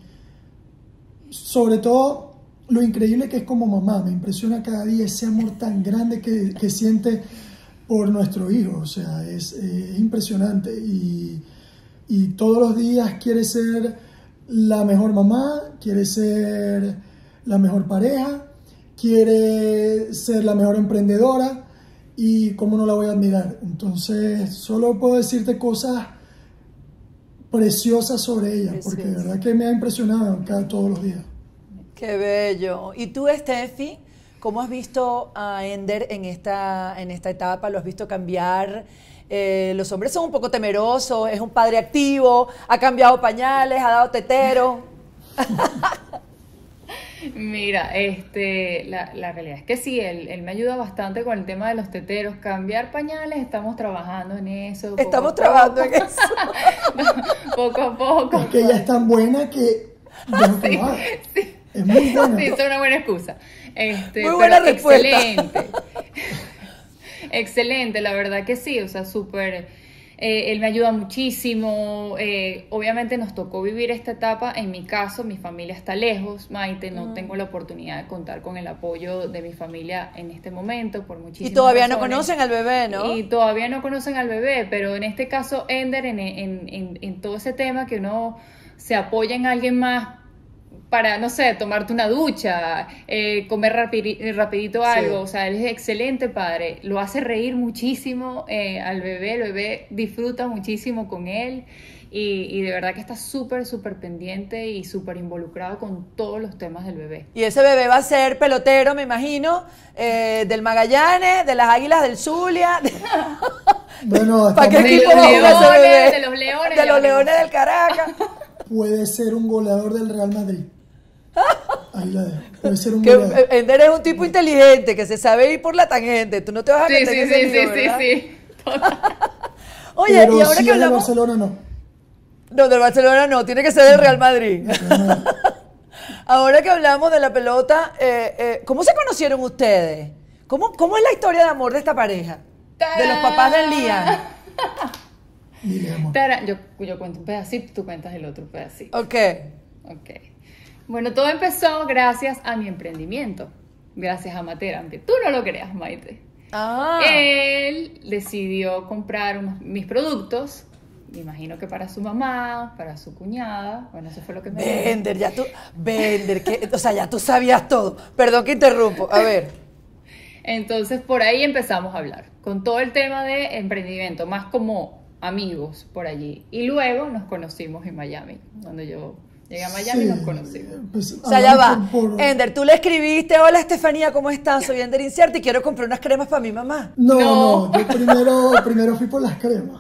sobre todo lo increíble que es como mamá. Me impresiona cada día ese amor tan grande que, que siente por nuestro hijo. O sea, es, es impresionante y Y todos los días quiere ser la mejor mamá, quiere ser la mejor pareja, quiere ser la mejor emprendedora y cómo no la voy a admirar. Entonces, solo puedo decirte cosas preciosas sobre ella, Preciosa. porque de verdad que me ha impresionado cada, todos los días. ¡Qué bello! ¿Y tú, Estefi, cómo has visto a Ender en esta, en esta etapa? ¿Lo has visto cambiar? Eh, los hombres son un poco temerosos, es un padre activo, ha cambiado pañales, ha dado tetero. Mira, este, la, la realidad es que sí, él, él me ayuda bastante con el tema de los teteros, cambiar pañales, estamos trabajando en eso. Estamos trabajando en eso. Poco a poco. Es que ella es tan buena que ya no sí, sí. Es muy buena. Sí, es una buena excusa. Este, muy buena pero respuesta. Excelente. Excelente, la verdad que sí, o sea, súper, eh, él me ayuda muchísimo, eh, obviamente nos tocó vivir esta etapa, en mi caso, mi familia está lejos, Maite, no mm. tengo la oportunidad de contar con el apoyo de mi familia en este momento, por muchísimas Y todavía razones. no conocen al bebé, ¿no? Y todavía no conocen al bebé, pero en este caso, Ender, en, en, en, en todo ese tema que uno se apoya en alguien más, para, no sé, tomarte una ducha, eh, comer rapidi, rapidito algo, sí. O sea, él es excelente padre, lo hace reír muchísimo eh, al bebé, el bebé disfruta muchísimo con él y, y de verdad que está súper, súper pendiente y súper involucrado con todos los temas del bebé. Y ese bebé va a ser pelotero, me imagino, eh, del Magallanes, de las Águilas del Zulia. Bueno, ¿para qué de equipo los va a jugar ese bebé? De los Leones. De los Leones del Caracas. Puede ser un goleador del Real Madrid. Ahí la dejo. Puede ser un Que goleador. Ender es un tipo inteligente, que se sabe ir por la tangente. Tú no te vas a Sí, meter sí, en sí, ese sí, lío, sí, ¿verdad? sí. Total. Oye, Pero y ahora si que es de hablamos... Barcelona, no. No, del Barcelona no, tiene que ser del Real Madrid. No. Ahora que hablamos de la pelota, eh, eh, ¿cómo se conocieron ustedes? ¿Cómo, ¿Cómo es la historia de amor de esta pareja? De los papás del Liam. Dile, amor. Tara, yo, yo cuento un pedacito, tú cuentas el otro pedacito. Ok. Ok. Bueno, todo empezó gracias a mi emprendimiento. Gracias a Matera, aunque tú no lo creas, Maite. Ah. Él decidió comprar unos, mis productos. Me imagino que para su mamá, para su cuñada. Bueno, eso fue lo que me dijo. Bender, ya tú, Bender, que, o sea, ya tú sabías todo. Perdón que interrumpo. A ver. Entonces por ahí empezamos a hablar, con todo el tema de emprendimiento, más como amigos por allí. Y luego nos conocimos en Miami. Cuando yo llegué a Miami Sí, nos conocimos. pues, O sea, ya va. hablamos por- por- Ender, tú le escribiste, hola Estefanía, ¿cómo estás? Soy Ender Incierta y quiero comprar unas cremas para mi mamá. No, No. no, yo primero, primero fui por las cremas.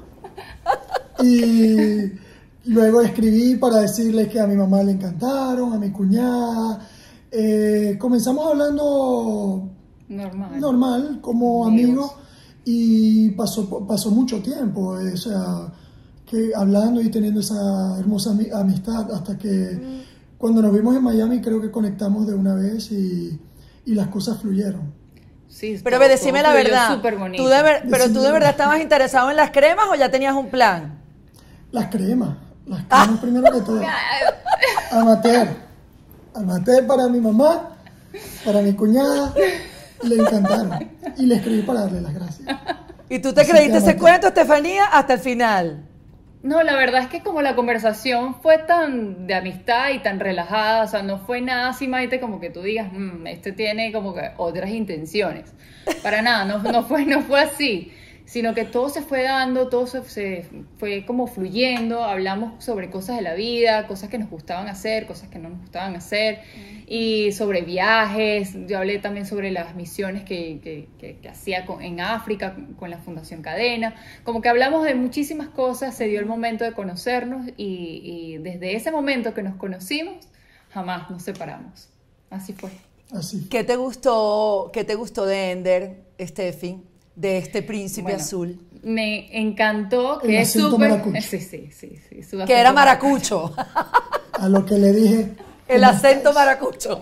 Y luego escribí para decirles que a mi mamá le encantaron, a mi cuñada. Eh, comenzamos hablando Normal. normal, como Amigos. amigos, y pasó, pasó mucho tiempo, eh, o sea, que hablando y teniendo esa hermosa ami- amistad, hasta que cuando nos vimos en Miami creo que conectamos de una vez y, y las cosas fluyeron. Sí, Pero todo- ve, decime todo la fluyó verdad. súper bonito. ¿Tú de ver- pero Decime tú de la verdad verdad. estabas interesado en las cremas o ya tenías un plan? Las cremas, las cremas primero que todo. Amateur, amateur para mi mamá, para mi cuñada, le encantaron. Y le escribí para darle las gracias. ¿Y tú te Así creíste que ese anoté. cuento, Estefanía, hasta el final? No, la verdad es que como la conversación fue tan de amistad y tan relajada, o sea, no fue nada así, Maite, como que tú digas, "Mm, este tiene como que otras intenciones". Para nada, no, no, fue, no fue así, sino que todo se fue dando, todo se, se fue como fluyendo, hablamos sobre cosas de la vida, cosas que nos gustaban hacer, cosas que no nos gustaban hacer, y sobre viajes. Yo hablé también sobre las misiones que, que, que, que hacía con, en África con la Fundación Cadena, como que hablamos de muchísimas cosas, se dio el momento de conocernos y, y desde ese momento que nos conocimos, jamás nos separamos. Así fue. Así. ¿Qué te gustó, qué te gustó de Ender, Steffi, de este príncipe Bueno, azul? Me encantó que El es acento súper... maracucho. Sí, sí, sí, sí, su Que acento era maracucho. A lo que le dije. El ¿cómo acento estás? maracucho.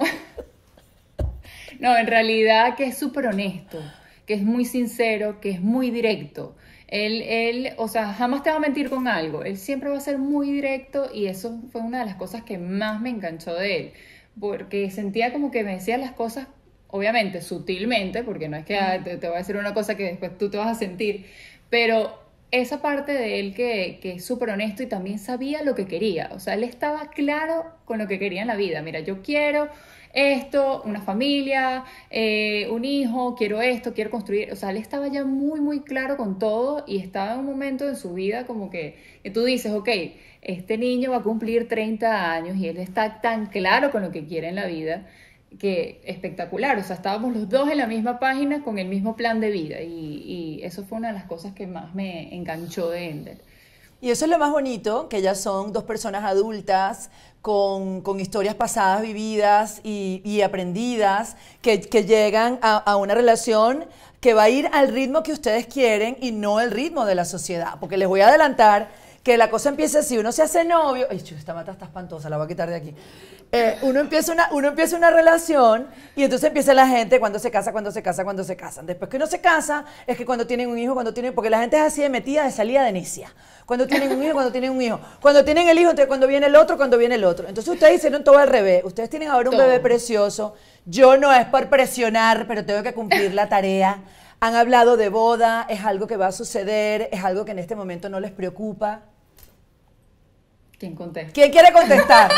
No, en realidad que es súper honesto, que es muy sincero, que es muy directo. Él, él, o sea, jamás te va a mentir con algo. Él siempre va a ser muy directo y eso fue una de las cosas que más me enganchó de él. Porque sentía como que me decía las cosas, obviamente, sutilmente, porque no es que ah, te, te voy a decir una cosa que después tú te vas a sentir, pero esa parte de él que, que es súper honesto y también sabía lo que quería. O sea, él estaba claro con lo que quería en la vida. Mira, yo quiero esto, una familia, eh, un hijo, quiero esto, quiero construir. O sea, él estaba ya muy, muy claro con todo y estaba en un momento en su vida como que, que tú dices, ok, este niño va a cumplir treinta años y él está tan claro con lo que quiere en la vida que espectacular. O sea, estábamos los dos en la misma página con el mismo plan de vida y, y eso fue una de las cosas que más me enganchó de Ender. Y eso es lo más bonito, que ellas son dos personas adultas con, con historias pasadas vividas y, y aprendidas, que, que llegan a, a una relación que va a ir al ritmo que ustedes quieren y no el ritmo de la sociedad. Porque les voy a adelantar que la cosa empieza así, uno se hace novio, ay, chu, esta mata está espantosa, la voy a quitar de aquí. Eh, uno, empieza una, uno empieza una relación y entonces empieza la gente cuando se casa, cuando se casa, cuando se casan. Después que uno se casa, es que cuando tienen un hijo, cuando tienen, porque la gente es así de metida, de salida de necia. Cuando tienen un hijo, cuando tienen un hijo. Cuando tienen el hijo, entonces cuando viene el otro, cuando viene el otro. Entonces ustedes hicieron todo al revés. Ustedes tienen ahora un Todo. bebé precioso. Yo no es por presionar, pero tengo que cumplir la tarea. Han hablado de boda, es algo que va a suceder, es algo que en este momento no les preocupa. ¿Quién contesta? ¿Quién quiere contestar?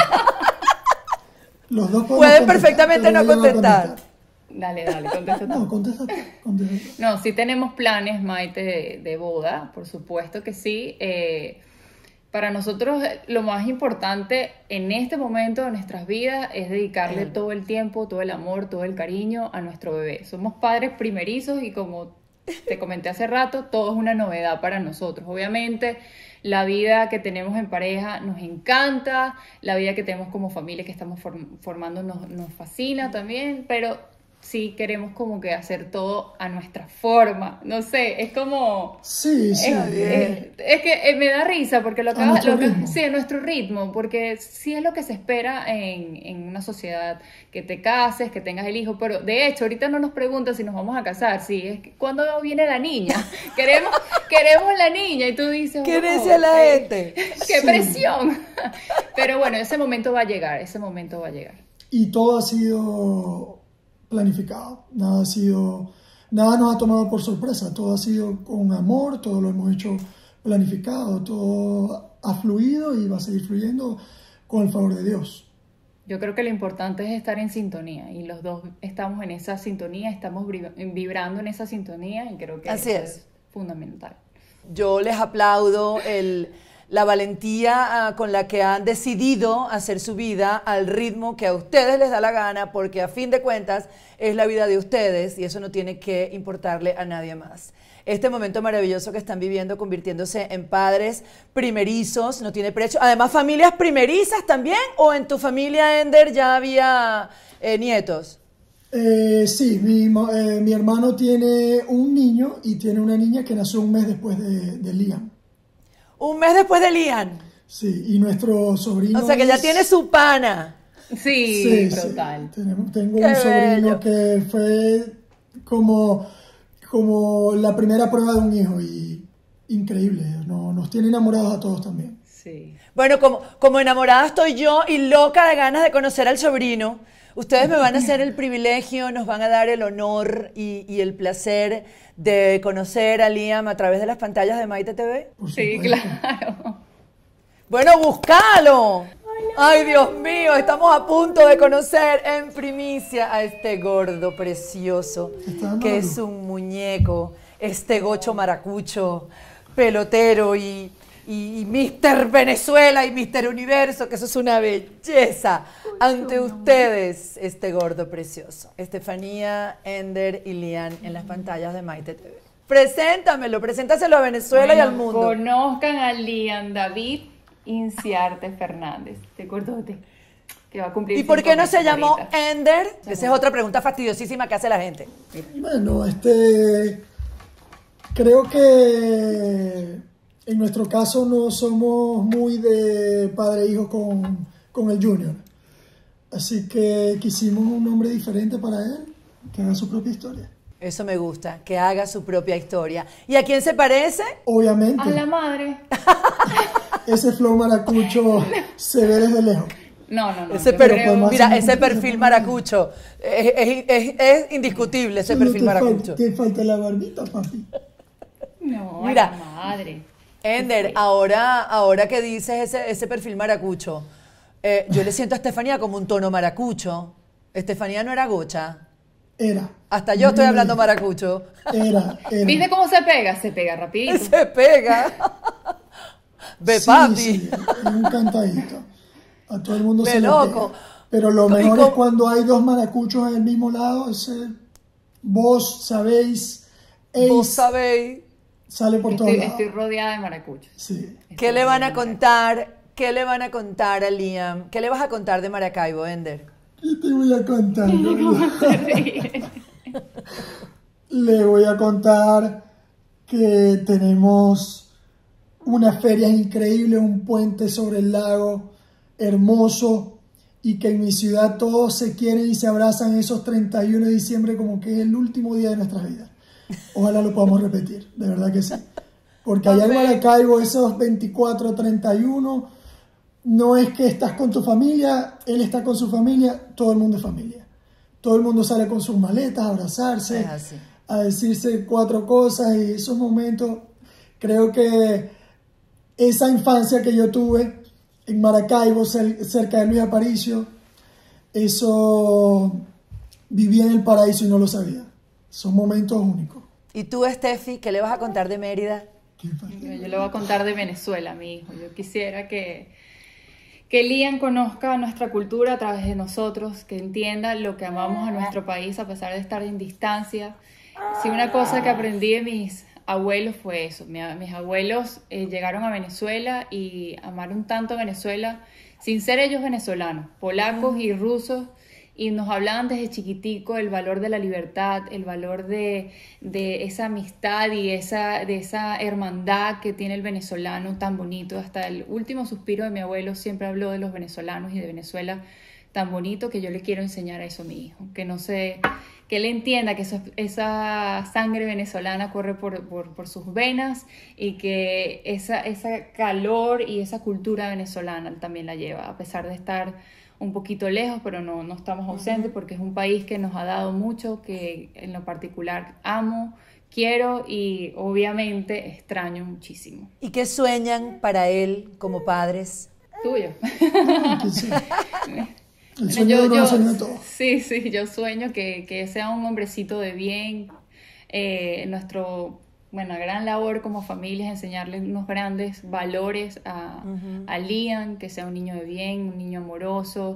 Los dos podemos Pueden contestar, perfectamente pero no ella va a contestar. Dale, dale, contesta tú. No, contesta tú, contesta tú. No, sí tenemos planes, Maite, de, de boda, por supuesto que sí. Eh, para nosotros eh, lo más importante en este momento de nuestras vidas es dedicarle Claro. todo el tiempo, todo el amor, todo el cariño a nuestro bebé. Somos padres primerizos y como te comenté hace rato, todo es una novedad para nosotros. Obviamente, la vida que tenemos en pareja nos encanta, la vida que tenemos como familia que estamos form- formando nos, nos fascina también, pero sí queremos como que hacer todo a nuestra forma. No sé, es como... Sí, sí. Es, es, es que eh, me da risa porque lo A acabas... nuestro Lo que, ritmo. sí, a nuestro ritmo, porque sí es lo que se espera en, en una sociedad, que te cases, que tengas el hijo, pero de hecho ahorita no nos preguntan si nos vamos a casar, sí, es que ¿cuándo viene la niña? Queremos, queremos la niña y tú dices... ¿Qué wow, dice la eh, gente? ¡Qué Sí. presión! Pero bueno, ese momento va a llegar, ese momento va a llegar. Y todo ha sido planificado, nada ha sido, nada nos ha tomado por sorpresa, todo ha sido con amor, todo lo hemos hecho planificado, todo ha fluido y va a seguir fluyendo con el favor de Dios. Yo creo que lo importante es estar en sintonía y los dos estamos en esa sintonía, estamos vibra- vibrando en esa sintonía y creo que Así eso es. es fundamental. Yo les aplaudo el, la valentía ah, con la que han decidido hacer su vida al ritmo que a ustedes les da la gana, porque a fin de cuentas es la vida de ustedes y eso no tiene que importarle a nadie más. Este momento maravilloso que están viviendo, convirtiéndose en padres primerizos, no tiene precio. Además, familias primerizas también, o en tu familia, Ender, ya había eh, nietos. Eh, sí, mi, ma- eh, mi hermano tiene un niño y tiene una niña que nació un mes después de, de Liam. Un mes después de Lian. Sí, y nuestro sobrino. O sea que ya es- tiene su pana. Sí, Sí, sí. total. Tenemos- tengo Qué un sobrino bello. que fue como, como la primera prueba de un hijo y increíble. No, nos tiene enamorados a todos también. Sí. Bueno, como, como enamorada estoy yo y loca de ganas de conocer al sobrino. Ustedes me van a hacer el privilegio, nos van a dar el honor y, y el placer de conocer a Liam a través de las pantallas de Maite T V. Por Sí, supuesto. claro. Bueno, búscalo. Ay, Dios mío, estamos a punto de conocer en primicia a este gordo precioso, Está dando que la es luz. un muñeco, este gocho maracucho, pelotero y, y, y míster Venezuela y míster Universo, que eso es una belleza. Ante ustedes, este gordo precioso. Estefanía, Ender y Lian en las pantallas de Maite T V. Preséntamelo, preséntaselo a Venezuela y al Bueno, mundo. Conozcan a Liam David Inciarte Fernández, de Cordote, que va a cumplir. ¿Y por qué cinco no se meses llamó ahorita. Ender? Esa es otra pregunta fastidiosísima que hace la gente. Bueno, este. Creo que en nuestro caso no somos muy de padre e hijo con, con el Junior. Así que quisimos un nombre diferente para él, que haga su propia historia. Eso me gusta, que haga su propia historia. ¿Y a quién se parece? Obviamente, A la madre. ese flow maracucho se ve desde lejos. No, no, no. Ese yo per- creo- podemos- mira, hacer ese un- perfil maracucho. Es, es- es- es indiscutible ese Solo perfil te, fal- maracucho. te falta la barbita, papi. No, Mira. a la madre. Ender, ahora, ahora que dices ese, ese perfil maracucho, eh, yo le siento a Estefanía como un tono maracucho. Estefanía no era gocha. Era. Hasta yo estoy Muy hablando bien. maracucho. Era, era. ¿Viste cómo se pega? Se pega rapidito. Se pega. Ve, Sí, papi. sí, es un cantadito. A todo el mundo Ve, se le loco. pega. Pero lo Y mejor con- es cuando hay dos maracuchos en el mismo lado. Ese, vos sabéis, Vos Ace sabéis. sale por todos Estoy, lados. estoy rodeada de maracuchos. Sí. ¿Qué le van a contar? ¿Qué le van a contar a Liam? ¿Qué le vas a contar de Maracaibo, Ender? ¿Qué te voy a contar? Le voy a contar que tenemos una feria increíble, un puente sobre el lago hermoso, y que en mi ciudad todos se quieren y se abrazan esos treinta y uno de diciembre como que es el último día de nuestras vidas. Ojalá lo podamos repetir, de verdad que sí. Porque allá en Maracaibo esos veinticuatro, treinta y uno, no es que estás con tu familia, él está con su familia, todo el mundo es familia. Todo el mundo sale con sus maletas a abrazarse, Es así. a decirse cuatro cosas, y esos momentos, creo que esa infancia que yo tuve en Maracaibo, cer- cerca de Luis Aparicio, eso vivía en el paraíso y no lo sabía. Son momentos únicos. ¿Y tú, Estefi, qué le vas a contar de Mérida? Qué fa- Yo, yo le voy a contar de Venezuela, mi hijo. Yo quisiera que, que Liam conozca nuestra cultura a través de nosotros, que entienda lo que amamos a nuestro país a pesar de estar en distancia, Sí, una cosa que aprendí de mis abuelos fue eso. Mi- mis abuelos eh, llegaron a Venezuela y amaron tanto a Venezuela sin ser ellos venezolanos, polacos y rusos, y nos hablaban desde chiquitico el valor de la libertad, el valor de, de esa amistad y esa, de esa hermandad que tiene el venezolano tan bonito. Hasta el último suspiro de mi abuelo siempre habló de los venezolanos y de Venezuela tan bonito, que yo le quiero enseñar a eso a mi hijo, que no sé, que él entienda que eso- esa sangre venezolana corre por, por, por sus venas, y que esa, esa calor y esa cultura venezolana él también la lleva, a pesar de estar un poquito lejos, pero no, no estamos ausentes, porque es un país que nos ha dado mucho, que en lo particular amo, quiero y obviamente extraño muchísimo. ¿Y qué sueñan para él como padres? Tuyo. Que sí. El Bueno, sueño de uno es el sueño de todos. sí, sí, yo sueño que, que sea un hombrecito de bien. Eh, nuestro, bueno, gran labor como familia es enseñarle unos grandes valores a, a Liam, que sea un niño de bien, un niño amoroso,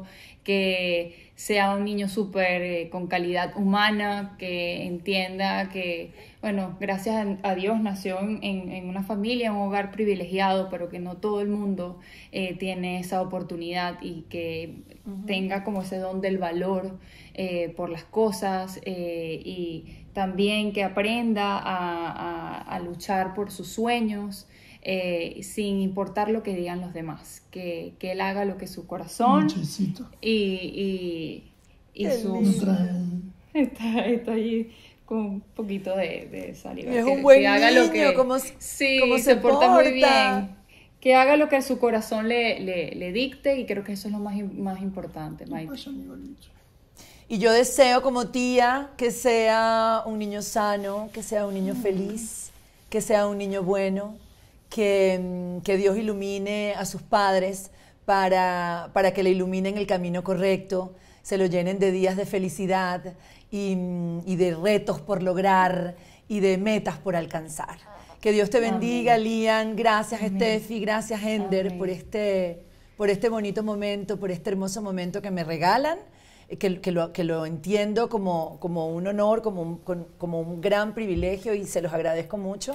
que sea un niño súper eh, con calidad humana, que entienda que, bueno, gracias a, a Dios nació en, en una familia, en un hogar privilegiado, pero que no todo el mundo eh, tiene esa oportunidad, y que tenga como ese don del valor eh, por las cosas, eh, y también que aprenda a, a- a luchar por sus sueños, eh, sin importar lo que digan los demás, que, que él haga lo que su corazón Muchachito. y, y, y Qué sus... Mientras el- Está, está allí con un poquito de, de saliva. Es que, un buen que haga lo que, niño, cómo- sí, cómo se, se porta muy porta. bien. Que haga lo que su corazón le, le, le dicte, y creo que eso es lo más, im- más importante, Maite. Vaya, amigo Lucho. Y yo deseo como tía que sea un niño sano, que sea un niño feliz, que sea un niño bueno, que, mm, que Dios ilumine a sus padres para, para que le iluminen el camino correcto, se lo llenen de días de felicidad y, mm, y de retos por lograr y de metas por alcanzar. Que Dios te bendiga, Lian. Gracias, Steffi. Gracias, Ender, Amén. por este, por este bonito momento, por este hermoso momento que me regalan, eh, que, que lo, que lo entiendo como, como un honor, como un, con- como un gran privilegio, y se los agradezco mucho.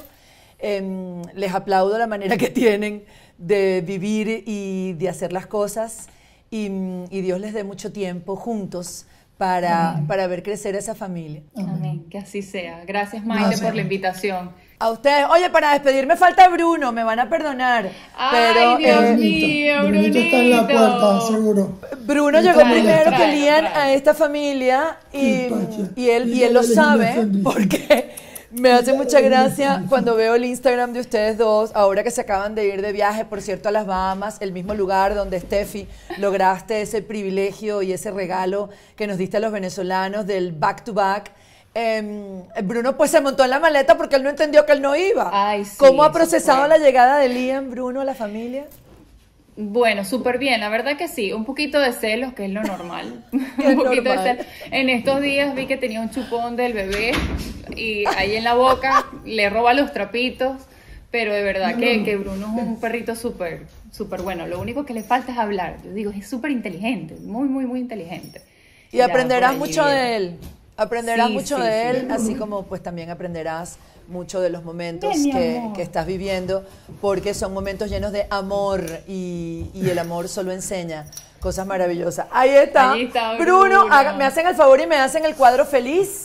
Em, les aplaudo la manera que tienen de vivir y de hacer las cosas, y, mm, y Dios les dé mucho tiempo juntos para, para ver crecer a esa familia. Amén, que así sea. Gracias, Maite, Gracias. por la invitación. A ustedes, oye, para despedirme falta Bruno, me van a perdonar. Ay, pero Dios eh, mío. Brunito está en la Brunito. puerta, seguro. Bruno Está llegó muy primero lejos. que Trae, Lian trae. a esta familia, y, Qué pacha. y él, y Ella él lo le dijo sabe, una sonrisa. porque me hace mucha le dijo una gracia sonrisa. cuando veo el Instagram de ustedes dos, ahora que se acaban de ir de viaje, por cierto, a las Bahamas, el mismo lugar donde, Steffi, lograste ese privilegio y ese regalo que nos diste a los venezolanos del back to back. Em, Bruno pues se montó en la maleta porque él no entendió que él no iba. Ay, sí, ¿Cómo ha eso procesado fue. la llegada de Liam, Bruno, a la familia? Bueno, súper bien, la verdad que sí, un poquito de celos, que es lo normal, Que es un poquito de normal. celos. En estos días vi que tenía un chupón del bebé, y ahí en la boca le roba los trapitos, pero de verdad que, que Bruno es un perrito súper, súper bueno. Lo único que le falta es hablar. Yo digo, es súper inteligente, muy, muy, muy inteligente. Y Ya, aprenderás por ahí mucho viene. de él. Aprenderás Sí, mucho sí, de sí. él, así como pues también aprenderás mucho de los momentos De mi que, amor. que estás viviendo, porque son momentos llenos de amor, y, y el amor solo enseña cosas maravillosas. Ahí está, Ahí está Bruno. Bruno. haga- me hacen el favor y me hacen el cuadro feliz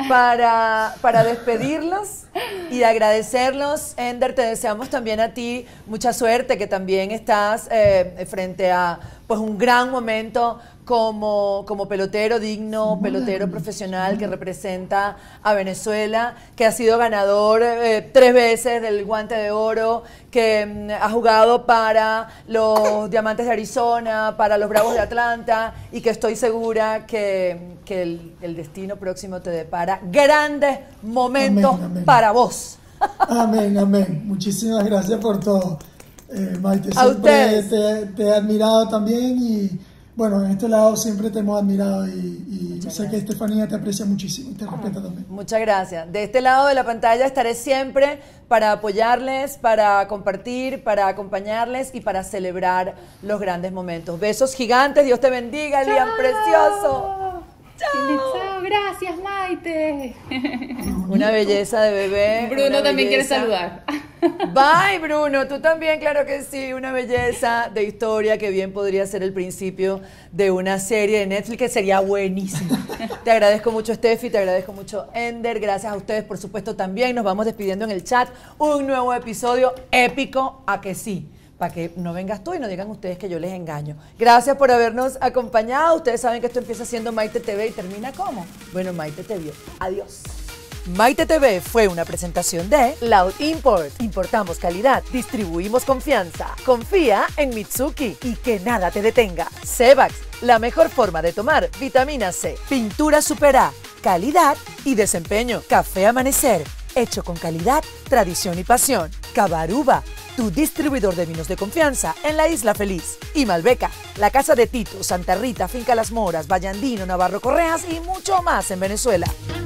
para, para despedirlos y agradecerlos. Ender, te deseamos también a ti mucha suerte, que también estás eh, frente a pues un gran momento como, como pelotero digno, pelotero profesional que representa a Venezuela, que ha sido ganador eh, tres veces del Guante de Oro, que mm, ha jugado para los Diamantes de Arizona, para los Bravos de Atlanta, y que estoy segura que, que el, el destino próximo te depara grandes momentos Amén, amén. para vos. Amén, amén. Muchísimas gracias por todo. Eh, Maite, A siempre ustedes. te, te he admirado también, y bueno, en este lado siempre te hemos admirado, y, y Muchas sé que gracias. Estefanía te aprecia muchísimo y te respeta también. Muchas gracias. De este lado de la pantalla estaré siempre para apoyarles, para compartir, para acompañarles y para celebrar los grandes momentos. Besos gigantes, Dios te bendiga, Liam precioso. Chao. Gracias, Maite. Una belleza de bebé. Bruno también quiere belleza. saludar. Bye, Bruno. Tú también, claro que sí. Una belleza de historia que bien podría ser el principio de una serie de Netflix que sería buenísima. Te agradezco mucho, Steffi. Te agradezco mucho, Ender. Gracias a ustedes, por supuesto, también. Nos vamos despidiendo en el chat. Un nuevo episodio épico, a que sí. Para que no vengas tú y no digan ustedes que yo les engaño. Gracias por habernos acompañado. Ustedes saben que esto empieza siendo Maite T V y termina ¿cómo? Bueno, Maite T V. Adiós. Maite T V fue una presentación de Loud Import. Importamos calidad, distribuimos confianza. Confía en Mitsuki y que nada te detenga. Cebax, la mejor forma de tomar vitamina C. Pintura Super A, calidad y desempeño. Café Amanecer, hecho con calidad, tradición y pasión. Cabaruba, tu distribuidor de vinos de confianza en la Isla Feliz. Y Malbeca, la casa de Tito, Santa Rita, Finca Las Moras, Vallandino, Navarro Correas y mucho más en Venezuela.